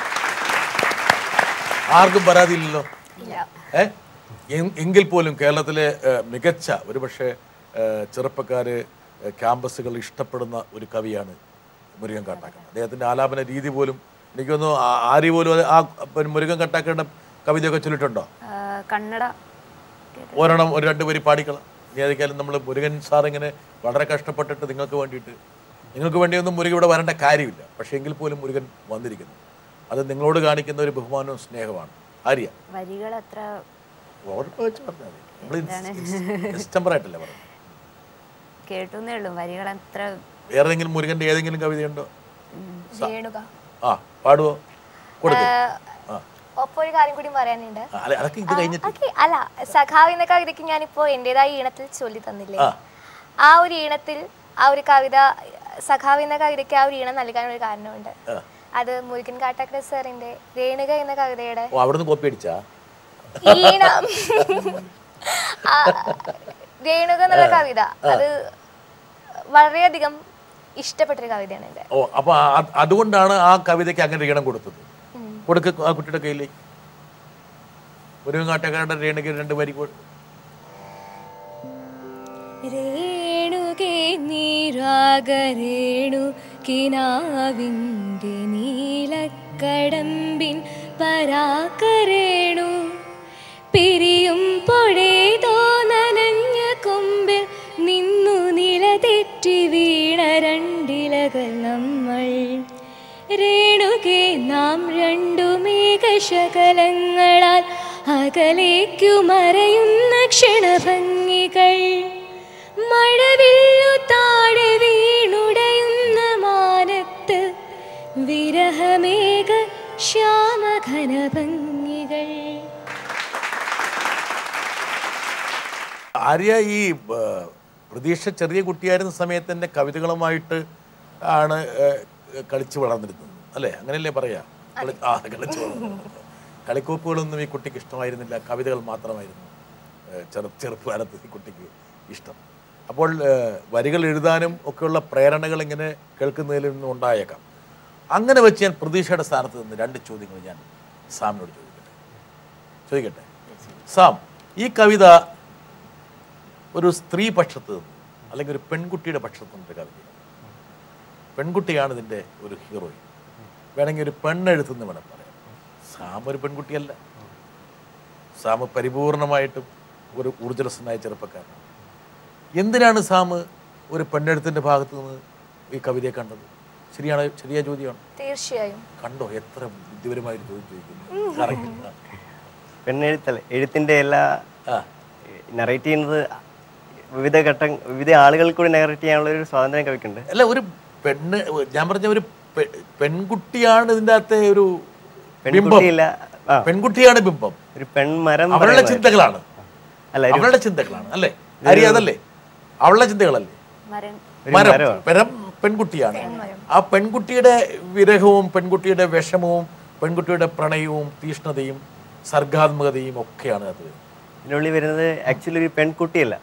ആർക്കും പരാതിയില്ലല്ലോ. എങ്കിൽ പോലും കേരളത്തിലെ മികച്ച ഒരുപക്ഷെ ചെറുപ്പക്കാർ ക്യാമ്പസുകൾ ഇഷ്ടപ്പെടുന്ന ഒരു കവിയാണ് മുരുകൻ കാട്ടാക്കട. അദ്ദേഹത്തിൻ്റെ ആലാപന രീതി പോലും എനിക്കൊന്ന് ആര്യ പോലും ആ മുരുകൻ കാട്ടാക്കടയുടെ കവിതയൊക്കെ ചൊല്ലിട്ടുണ്ടോ? കന്നഡ ഒരെണ്ണം ഒരു 2 വരി പാടിക്കള. ഇനി ഏതൊക്കെയാലും നമ്മൾ മുരുകൻ സാർ ഇങ്ങനെ വളരെ കഷ്ടപ്പെട്ടിട്ട് നിങ്ങൾക്ക് വേണ്ടിയൊന്നും മുരുകൻ ഇവിടെ വരേണ്ട കാര്യമില്ല. പക്ഷേ എങ്കിൽ പോലും മുരുകൻ വന്നിരിക്കുന്നു. അത് നിങ്ങളോട് കാണിക്കുന്ന ഒരു ബഹുമാനവും സ്നേഹമാണ്. ആര്യ വരികൾ അത്ര വെച്ച് പറഞ്ഞാൽ മതി. ഇഷ്ടംപറായിട്ടല്ലേ പറഞ്ഞു കേട്ടുന്നേ ഉള്ളൂ. വരികൾ അത്ര ഏതെങ്കിലും മുരുകൻ്റെ ഏതെങ്കിലും കവിതയുണ്ടോ? രേണുക. ആ പാടുവോ? കൊടുക്കും. ഒപ്പം ഒരു കാര്യം കൂടി പറയാനുണ്ട്. അതൊക്കെ ഇത് കഴിഞ്ഞിട്ട് അല്ല, സഖാവ് എന്ന കവിതയ്ക്ക് ഞാനിപ്പോൾ എൻ്റെതായ ഈണത്തിൽ ചൊല്ലി തന്നില്ലേ, ആ ഒരു ഈണത്തിൽ ആ ഒരു കവിത, സഖാവ് എന്ന കവിതയ്ക്ക് ആ ഒരു ഈണം നൽകാനൊരു കാരണമുണ്ട്. അത് മുരുകൻ കാട്ടാക്കട സാറിന്റെ രേണുക എന്ന കവിതയുടെ അവിടുന്ന് കോപ്പി അടിച്ചാ ഈണം. രേണുക എന്നുള്ള കവിത അത് വളരെയധികം ഇഷ്ടപ്പെട്ടൊരു കവിതയാണ് എൻ്റെ. ഓ, അപ്പൊ അതുകൊണ്ടാണ് ആ കവിതയ്ക്ക് അങ്ങനെ ഈണം കൊടുത്തത്. കൊടുക്ക ആ കുട്ടിയുടെ കയ്യിലേക്ക്. മുരുകൻ കാട്ടാക്കടയുടെ രേണുക 2 വരി. രേണുകേ നീരാഗരേണു കിനാവിൻ്റെ നീലക്കടമ്പിൻ പരാക്കരേണു പിരിയും പൊഴേതോ നനഞ്ഞ കൊമ്പിൽ നിന്നു നിലതെറ്റി വീണ 2 ഇലകൾ നമ്മൾ. രേണുകേ നാം 2 മേഘശകലങ്ങളാൽ അകലേക്കു മറയുന്ന ക്ഷണഭംഗികൾ. മഴവില്ലു താഴെ വീണുടയുന്ന മാനത്ത് വിരഹമേഘ ശ്യാമഘനഭംഗികൾ. ആര്യ ഈ പ്രതീക്ഷ ചെറിയ കുട്ടിയായിരുന്ന സമയത്ത് തന്നെ കവിതകളുമായിട്ട് ആണ് കളിച്ചു വളർന്നിരുന്നത് അല്ലേ? അങ്ങനെയല്ലേ പറയാ? കളിച്ചു വളർന്നിരുന്നത്. കളിക്കോപ്പുകളൊന്നും ഈ കുട്ടിക്ക് ഇഷ്ടമായിരുന്നില്ല, കവിതകൾ മാത്രമായിരുന്നു ചെറുപ്പകാലത്ത് ഈ കുട്ടിക്ക് ഇഷ്ടം. അപ്പോൾ വരികൾ എഴുതാനും ഒക്കെയുള്ള പ്രേരണകൾ ഇങ്ങനെ കേൾക്കുന്നതിൽ നിന്നും ഉണ്ടായേക്കാം. അങ്ങനെ വെച്ച് ഞാൻ പ്രതീക്ഷയുടെ സ്ഥാനത്ത് നിന്ന് 2 ചോദ്യങ്ങൾ ഞാൻ സാമിനോട് ചോദിക്കട്ടെ. സാം, ഈ കവിത ഒരു സ്ത്രീ പക്ഷത്ത് നിന്ന് അല്ലെങ്കിൽ ഒരു പെൺകുട്ടിയുടെ പക്ഷത്ത് നിന്നൊരു കവിതയാണ്. പെൺകുട്ടിയാണ് ഇതിൻ്റെ ഒരു ഹീറോയിൻ. വേണമെങ്കിൽ ഒരു പെണ്ണെഴുത്തെന്ന് വേണം പറയാം. സാം ഒരു പെൺകുട്ടിയല്ല. സാം പരിപൂർണമായിട്ടും ഒരു ഊർജ്ജസ്വനായ ചെറുപ്പക്കാരനാണ്. എന്തിനാണ് സാം ഒരു പെണ്ണെഴുത്തിൻ്റെ ഭാഗത്ത് നിന്ന് ഈ കവിതയെ കണ്ടത്? ശരിയായ ചോദ്യമാണ്. തീർച്ചയായും. കണ്ടോ എത്ര ബുദ്ധിപരമായ ഒരു ചോദ്യം ചോദിക്കുന്നു. പെണ്ണെഴുത്തല്ല, എഴുത്തിൻ്റെ എല്ലാ നറേറ്റ് ചെയ്യുന്നത് വിവിധ ആളുകൾ കൂടി നറേറ്റ് ചെയ്യാനുള്ള ഒരു സ്വാതന്ത്ര്യം കവിക്കുണ്ട്. അല്ല, ഒരു പെണ്ണ്, ഞാൻ പറഞ്ഞ ഒരു പെൺകുട്ടിയാണ് ഇതിൻ്റെ അകത്തെ ഒരു പെൺകുട്ടിയാണ് ബിംബം. ഒരു പെൺമരം അവളുടെ ചിന്തകളാണ് അവളുടെ ചിന്തകളാണ് അല്ലേ? അതല്ലേ അവളുടെ ചിന്തകളല്ലേ? മരം പെൺകുട്ടിയാണ്. ആ പെൺകുട്ടിയുടെ വിരഹവും പെൺകുട്ടിയുടെ വിഷമവും പെൺകുട്ടിയുടെ പ്രണയവും തീഷ്ണതയും സർഗാത്മകതയും ഒക്കെയാണ് അത്. ഇതിനുള്ളിൽ വരുന്നത് ആക്ച്വലി ഒരു പെൺകുട്ടിയല്ല.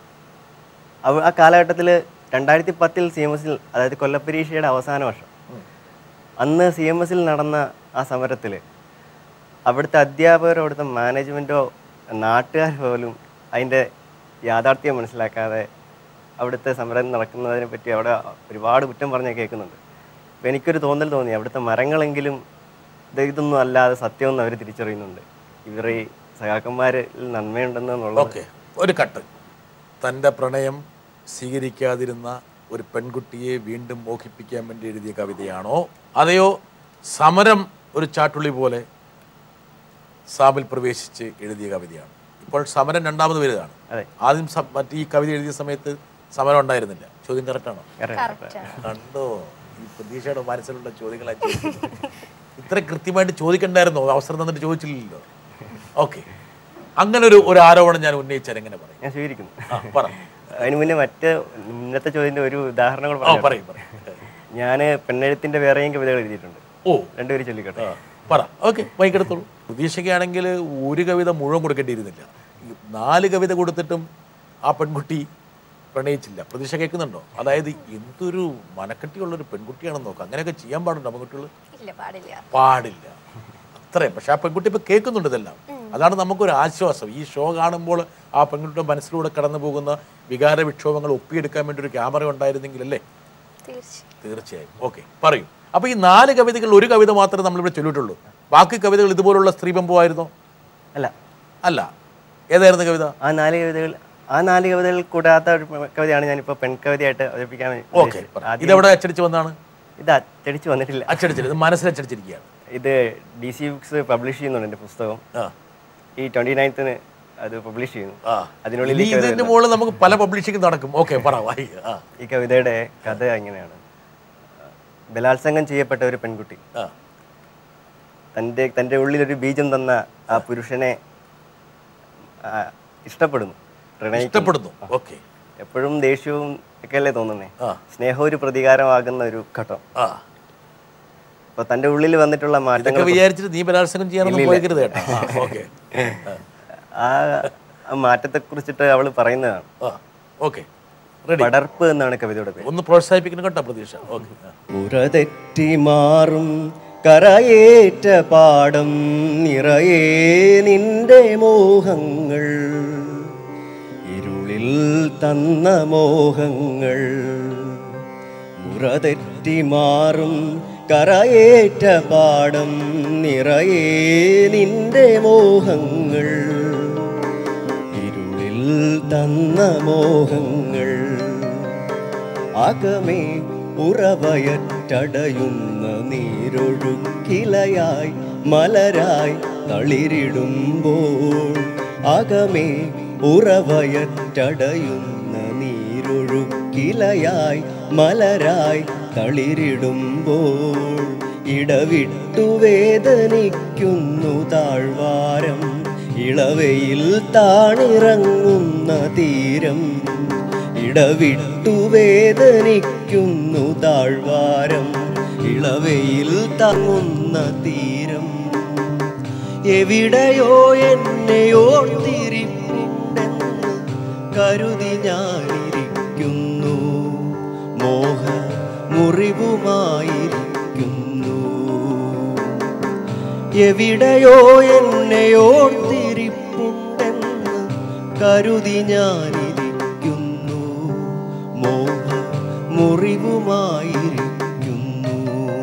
ആ കാലഘട്ടത്തിൽ 2010 CMS, അതായത് കൊല്ലപ്പരീക്ഷയുടെ അവസാന വർഷം, അന്ന് CMS നടന്ന ആ സമരത്തിൽ അവിടുത്തെ അധ്യാപകരോ അവിടുത്തെ മാനേജ്മെൻറ്റോ നാട്ടുകാർ പോലും അതിൻ്റെ യാഥാർത്ഥ്യം മനസ്സിലാക്കാതെ അവിടുത്തെ സമരം നടക്കുന്നതിനെ പറ്റി അവിടെ ഒരുപാട് കുറ്റം പറഞ്ഞ് കേൾക്കുന്നുണ്ട്. അപ്പോൾ എനിക്കൊരു തോന്നി അവിടുത്തെ മരങ്ങളെങ്കിലും ഇതൊന്നും അല്ലാതെ സത്യമൊന്നും അവർ തിരിച്ചറിയുന്നുണ്ട്. ഇവർ ഈ സഖാക്കന്മാരിൽ നന്മയുണ്ടെന്നുള്ളത്. ഓക്കെ, ഒരു കട്ട്. തൻ്റെ പ്രണയം സ്വീകരിക്കാതിരുന്ന ഒരു പെൺകുട്ടിയെ വീണ്ടും മോഹിപ്പിക്കാൻ വേണ്ടി എഴുതിയ കവിതയാണോ, അതെയോ സമരം ഒരു ചാട്ടുള്ളി പോലെ സാമിൽ പ്രവേശിച്ച് എഴുതിയ കവിതയാണ്? ഇപ്പോൾ സമരം 2ാമത് വലുതാണ്. ആദ്യം മറ്റേ ഈ കവിത എഴുതിയ സമയത്ത് സമരം ഉണ്ടായിരുന്നില്ല. ചോദ്യം കറക്റ്റാണോ? കണ്ടോ, ഈ പ്രതീക്ഷയുടെ മനസ്സിലുള്ള ചോദ്യങ്ങളാണ്. ഇത്ര കൃത്യമായിട്ട് ചോദിക്കണ്ടായിരുന്നോ? അവസരം തന്നിട്ട് ചോദിച്ചില്ലല്ലോ. ഓക്കെ, അങ്ങനെ ഒരു ആരോപണം ഞാൻ ഉന്നയിച്ചാൽ എങ്ങനെ പറയും? ഞാൻ സ്വീകരിക്കുന്നു. പറ. അതിന് മുന്നേ മുന്നത്തെ ചോദ്യത്തിൻ്റെ ഒരു ഉദാഹരണം പറയും. ഞാൻ പെണ്ണെഴുത്തിൻ്റെ വേറെയും കവിതകൾ എഴുതിയിട്ടുണ്ട്. 2 പേര് ചൊല്ലിക്കട്ടെ. പറ. ഓക്കെ, വൈകിടത്തോളൂ. പ്രതീക്ഷയ്ക്കാണെങ്കിൽ ഒരു കവിത മുഴുവൻ കൊടുക്കേണ്ടിയിരുന്നില്ല. 4 കവിത കൊടുത്തിട്ടും ആ പെൺകുട്ടി പ്രണയിച്ചില്ല. പ്രതീക്ഷ കേൾക്കുന്നുണ്ടോ? അതായത് എന്തൊരു മനക്കെട്ടിയുള്ളൊരു പെൺകുട്ടിയാണെന്ന് നോക്കാം. അങ്ങനെയൊക്കെ ചെയ്യാൻ പാടുണ്ടോ പെൺകുട്ടികൾ? പാടില്ല, അത്രയും. പക്ഷെ ആ പെൺകുട്ടി ഇപ്പോൾ കേൾക്കുന്നുണ്ട് ഇതെല്ലാം. അതാണ് നമുക്കൊരു ആശ്വാസം. ഈ ഷോ കാണുമ്പോൾ ആ പെൺകുട്ടിയുടെ മനസ്സിലൂടെ കടന്നു പോകുന്ന വികാര വിക്ഷോഭങ്ങൾ ഒപ്പിയെടുക്കാൻ വേണ്ടി ഒരു ക്യാമറ ഉണ്ടായിരുന്നെങ്കിൽ അല്ലേ തീർച്ചയായും. ഓക്കെ, പറയൂ. അപ്പോൾ ഈ 4 കവിതകൾ ഒരു കവിത മാത്രമേ നമ്മളിവിടെ ചൊല്ലിയിട്ടുള്ളൂ. ബാക്കി കവിതകൾ ഇതുപോലുള്ള സ്ത്രീബന്ധമായിരുന്നോ? അല്ല അല്ല. ഏതായിരുന്നു കവിത? ആ 4 കവിതകൾ കൂടാത്ത ഒരു കവിതയാണ് ഞാനിപ്പോൾ പെൺകവിതയായിട്ട് അവതരിപ്പിക്കാൻ. ഓക്കെ, ഇതെവിടെ അച്ചടിച്ച് വന്നാണ്? ഇത് അച്ചടിച്ച് വന്നിട്ടില്ല. അച്ചടിച്ചില്ല, ഇത് മനസ്സിൽ അച്ചടിച്ചിരിക്കുകയാണ്. ഇത് DC ബുക്സ് പബ്ലിഷ് ചെയ്യുന്നുണ്ട് എൻ്റെ പുസ്തകം. ഈ 29th അത് പബ്ലിഷ് ചെയ്യുന്നു. അതിനുള്ളിൽ ഇതിന്റെ മുകളിൽ നമുക്ക് പല പബ്ലിഷിംഗ് നടക്കും. ഓക്കെ, പറ. ഈ കവിതയുടെ കഥ ഇങ്ങനെയാണ്. ബലാത്സംഗം ചെയ്യപ്പെട്ട ഒരു പെൺകുട്ടി തൻ്റെ ഉള്ളിലൊരു ബീജം തന്ന ആ പുരുഷനെ ഇഷ്ടപ്പെടുന്നു. ഓക്കെ, എപ്പോഴും ദേഷ്യവും ഒക്കെ അല്ലേ തോന്നുന്നേ. സ്നേഹം ഒരു പ്രതികാരമാകുന്ന ഒരു ഘട്ടം. അപ്പൊ തൻ്റെ ഉള്ളിൽ വന്നിട്ടുള്ള മാറ്റങ്ങൾ വിചാരിച്ചിട്ട് നീ ബലാത്സംഗം ചെയ്യാനൊന്നും പോകരുത് കേട്ടോ. ഓക്കെ, ആ മാറ്റത്തെ കുറിച്ചിട്ട് അവള് പറയുന്നതാണ്. ഓക്കെ, പടർപ്പ് എന്നാണ് കവിതയുടെ പേര്. ഒന്ന് പ്രോത്സാഹിപ്പിക്കണം കേട്ടോ പ്രതീക്ഷ. പുറതെറ്റി മാറും കരയേറ്റ പാടം നിറയെ നിന്റെ മോഹങ്ങൾ, ഇരുളിൽ തന്ന മോഹങ്ങൾ. മുറതെറ്റി മാറും കരയേറ്റ പാടം നിറയെ നിന്റെ മോഹങ്ങൾ, ഇരുളിൽ തന്ന മോഹങ്ങൾ. അകമേ ഉറവയറ്റടയുന്ന നീരൊഴുക്കിലയായി മലരായി തളിരിടുമ്പോൾ, അകമേ ഉറവയറ്റടയുന്ന നീരൊഴുക്കിലയായി മലരായി തളിരിടുമ്പോൾ, ഇടവിട്ടു വേദനിക്കുന്നു താഴ്വാരം, ഇളവയിൽ താണിറങ്ങുന്ന തീരം. ഇടവിട്ടു വേദനിക്കുന്നു താഴ്വാരം, ഇളവയിൽ തങ്ങുന്ന തീരം. എവിടെയോ എന്നെ ഓർത്തിരിപ്പുണ്ടെന്ന് കരുതി ഞാനിരിക്കുന്നു, മോഹ മുറിവുമായിരിക്കുന്നു. എവിടെയോ എന്നെ ഓർത്തിരിപ്പുണ്ടെന്ന് കരുതി ഞാനിരിക്കുന്നു, മോഹ മുറിവുമായിരിക്കുന്നു.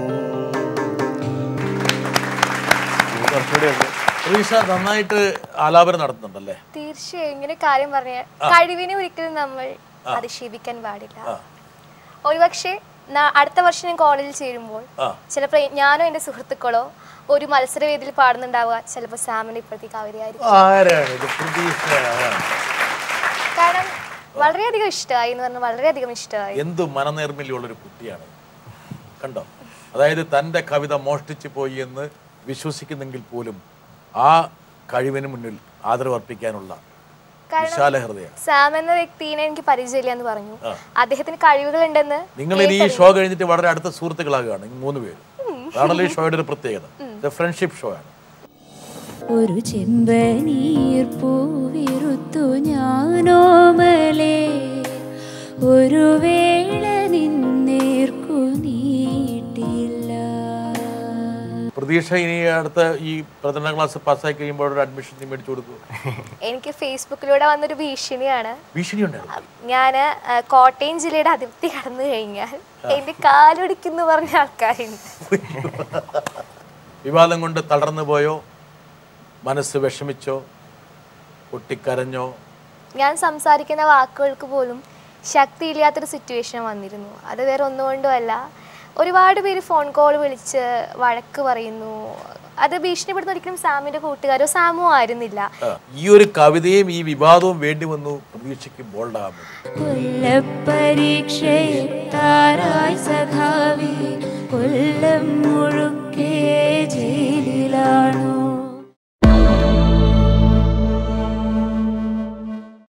നന്നായിട്ട് ആലാപനം നടത്തുന്നുണ്ടല്ലേ? തീർച്ചയായും. ഇങ്ങനെ കാര്യം പറഞ്ഞ കഴിവിനെ ഒരിക്കലും നമ്മൾ അധിക്ഷേപിക്കാൻ പാടില്ല. ഒരുപക്ഷെ അടുത്ത വർഷം ഞാൻ കോളേജിൽ ചേരുമ്പോൾ ചിലപ്പോൾ ഞാനോ എൻ്റെ സുഹൃത്തുക്കളോ ഒരു മത്സരവേദിയിൽ പാടുന്നുണ്ടാവുക ചിലപ്പോൾ സാമിന്റെ ഇപ്പോഴത്തെ കവിതയായിരിക്കും. കാരണം വളരെയധികം ഇഷ്ടമായി എന്ന് പറഞ്ഞാൽ വളരെയധികം ഇഷ്ടമായി. എന്ത് മനനേർമ്മല്യമുള്ളൊരു കുട്ടിയാണ് കണ്ടോ. അതായത് തൻ്റെ കവിത മോഷ്ടിച്ചു പോയി എന്ന് വിശ്വസിക്കുന്നെങ്കിൽ പോലും ആ കഴിവിന് മുന്നിൽ ആദരവർപ്പിക്കാനുള്ള വിശാല ഹൃദയം. സാം എന്ന വ്യക്തിയെ എനിക്ക് പരിചയമില്ല എന്ന് പറഞ്ഞു. അദ്ദേഹത്തിന് കഴിവുകൾ ഉണ്ടെന്ന്. നിങ്ങൾ ഇനി ഈ ഷോ കഴിഞ്ഞിട്ട് വളരെ അടുത്ത സുഹൃത്തുക്കളാകുകയാണ് 3 പേര്. അതാണല്ലോ ഈ ഷോയുടെ ഒരു പ്രത്യേകത. ഫ്രണ്ട്ഷിപ്പ് ഷോ ആണ്. ഒരു ചെമ്പനീർ പൂവിരുത്തു ഞാനോമലേ, ഒരു വേള നിന്നേർക്കു നീട്ടില്ല. പ്രതീക്ഷ ഇനി അടുത്ത ഈ 12ാം ക്ലാസ് പാസ്സായി കഴിയുമ്പോൾ ഒരു അഡ്മിഷൻ നീ മേടിച്ചു കൊടുക്കും. എനിക്ക് ഫേസ്ബുക്കിലൂടെ വന്നൊരു ഭീഷണിയാണ്. ഭീഷണിയുണ്ടായിരുന്നു. ഞാൻ കോട്ടയം ജില്ലയുടെ അതിർത്തി കടന്നു കഴിഞ്ഞാൽ എന്റെ കാലൊടിക്കുന്നു പറഞ്ഞ ആൾക്കാരുണ്ട്. വിവാദം കൊണ്ട് തളർന്നു പോയോ? മനസ്സ് വിഷമിച്ചോ? പൊട്ടിക്കരഞ്ഞോ? ഞാൻ സംസാരിക്കുന്ന വാക്കുകൾക്ക് പോലും ശക്തിയില്ലാത്തൊരു സിറ്റുവേഷൻ വന്നിരുന്നു. അത് വേറെ ഒന്നുകൊണ്ടും അല്ല. ഒരുപാട് പേര് ഫോൺ കോൾ വിളിച്ച് വഴക്ക് പറയുന്നു. അത് ഭീഷണിപ്പെടുന്ന ഒരിക്കലും സാമിന്റെ കൂട്ടുകാരോ സാമോ ആയിരുന്നില്ല. ഈ ഒരു കവിതയും ഈ വിവാദവും വേണ്ടി വന്നു പ്രതീക്ഷയ്ക്ക് ബോൾഡാകും. കൊല്ലപ്പരീക്ഷയെത്താറായി സഖാവി, കൊല്ലം മുഴുക്കേ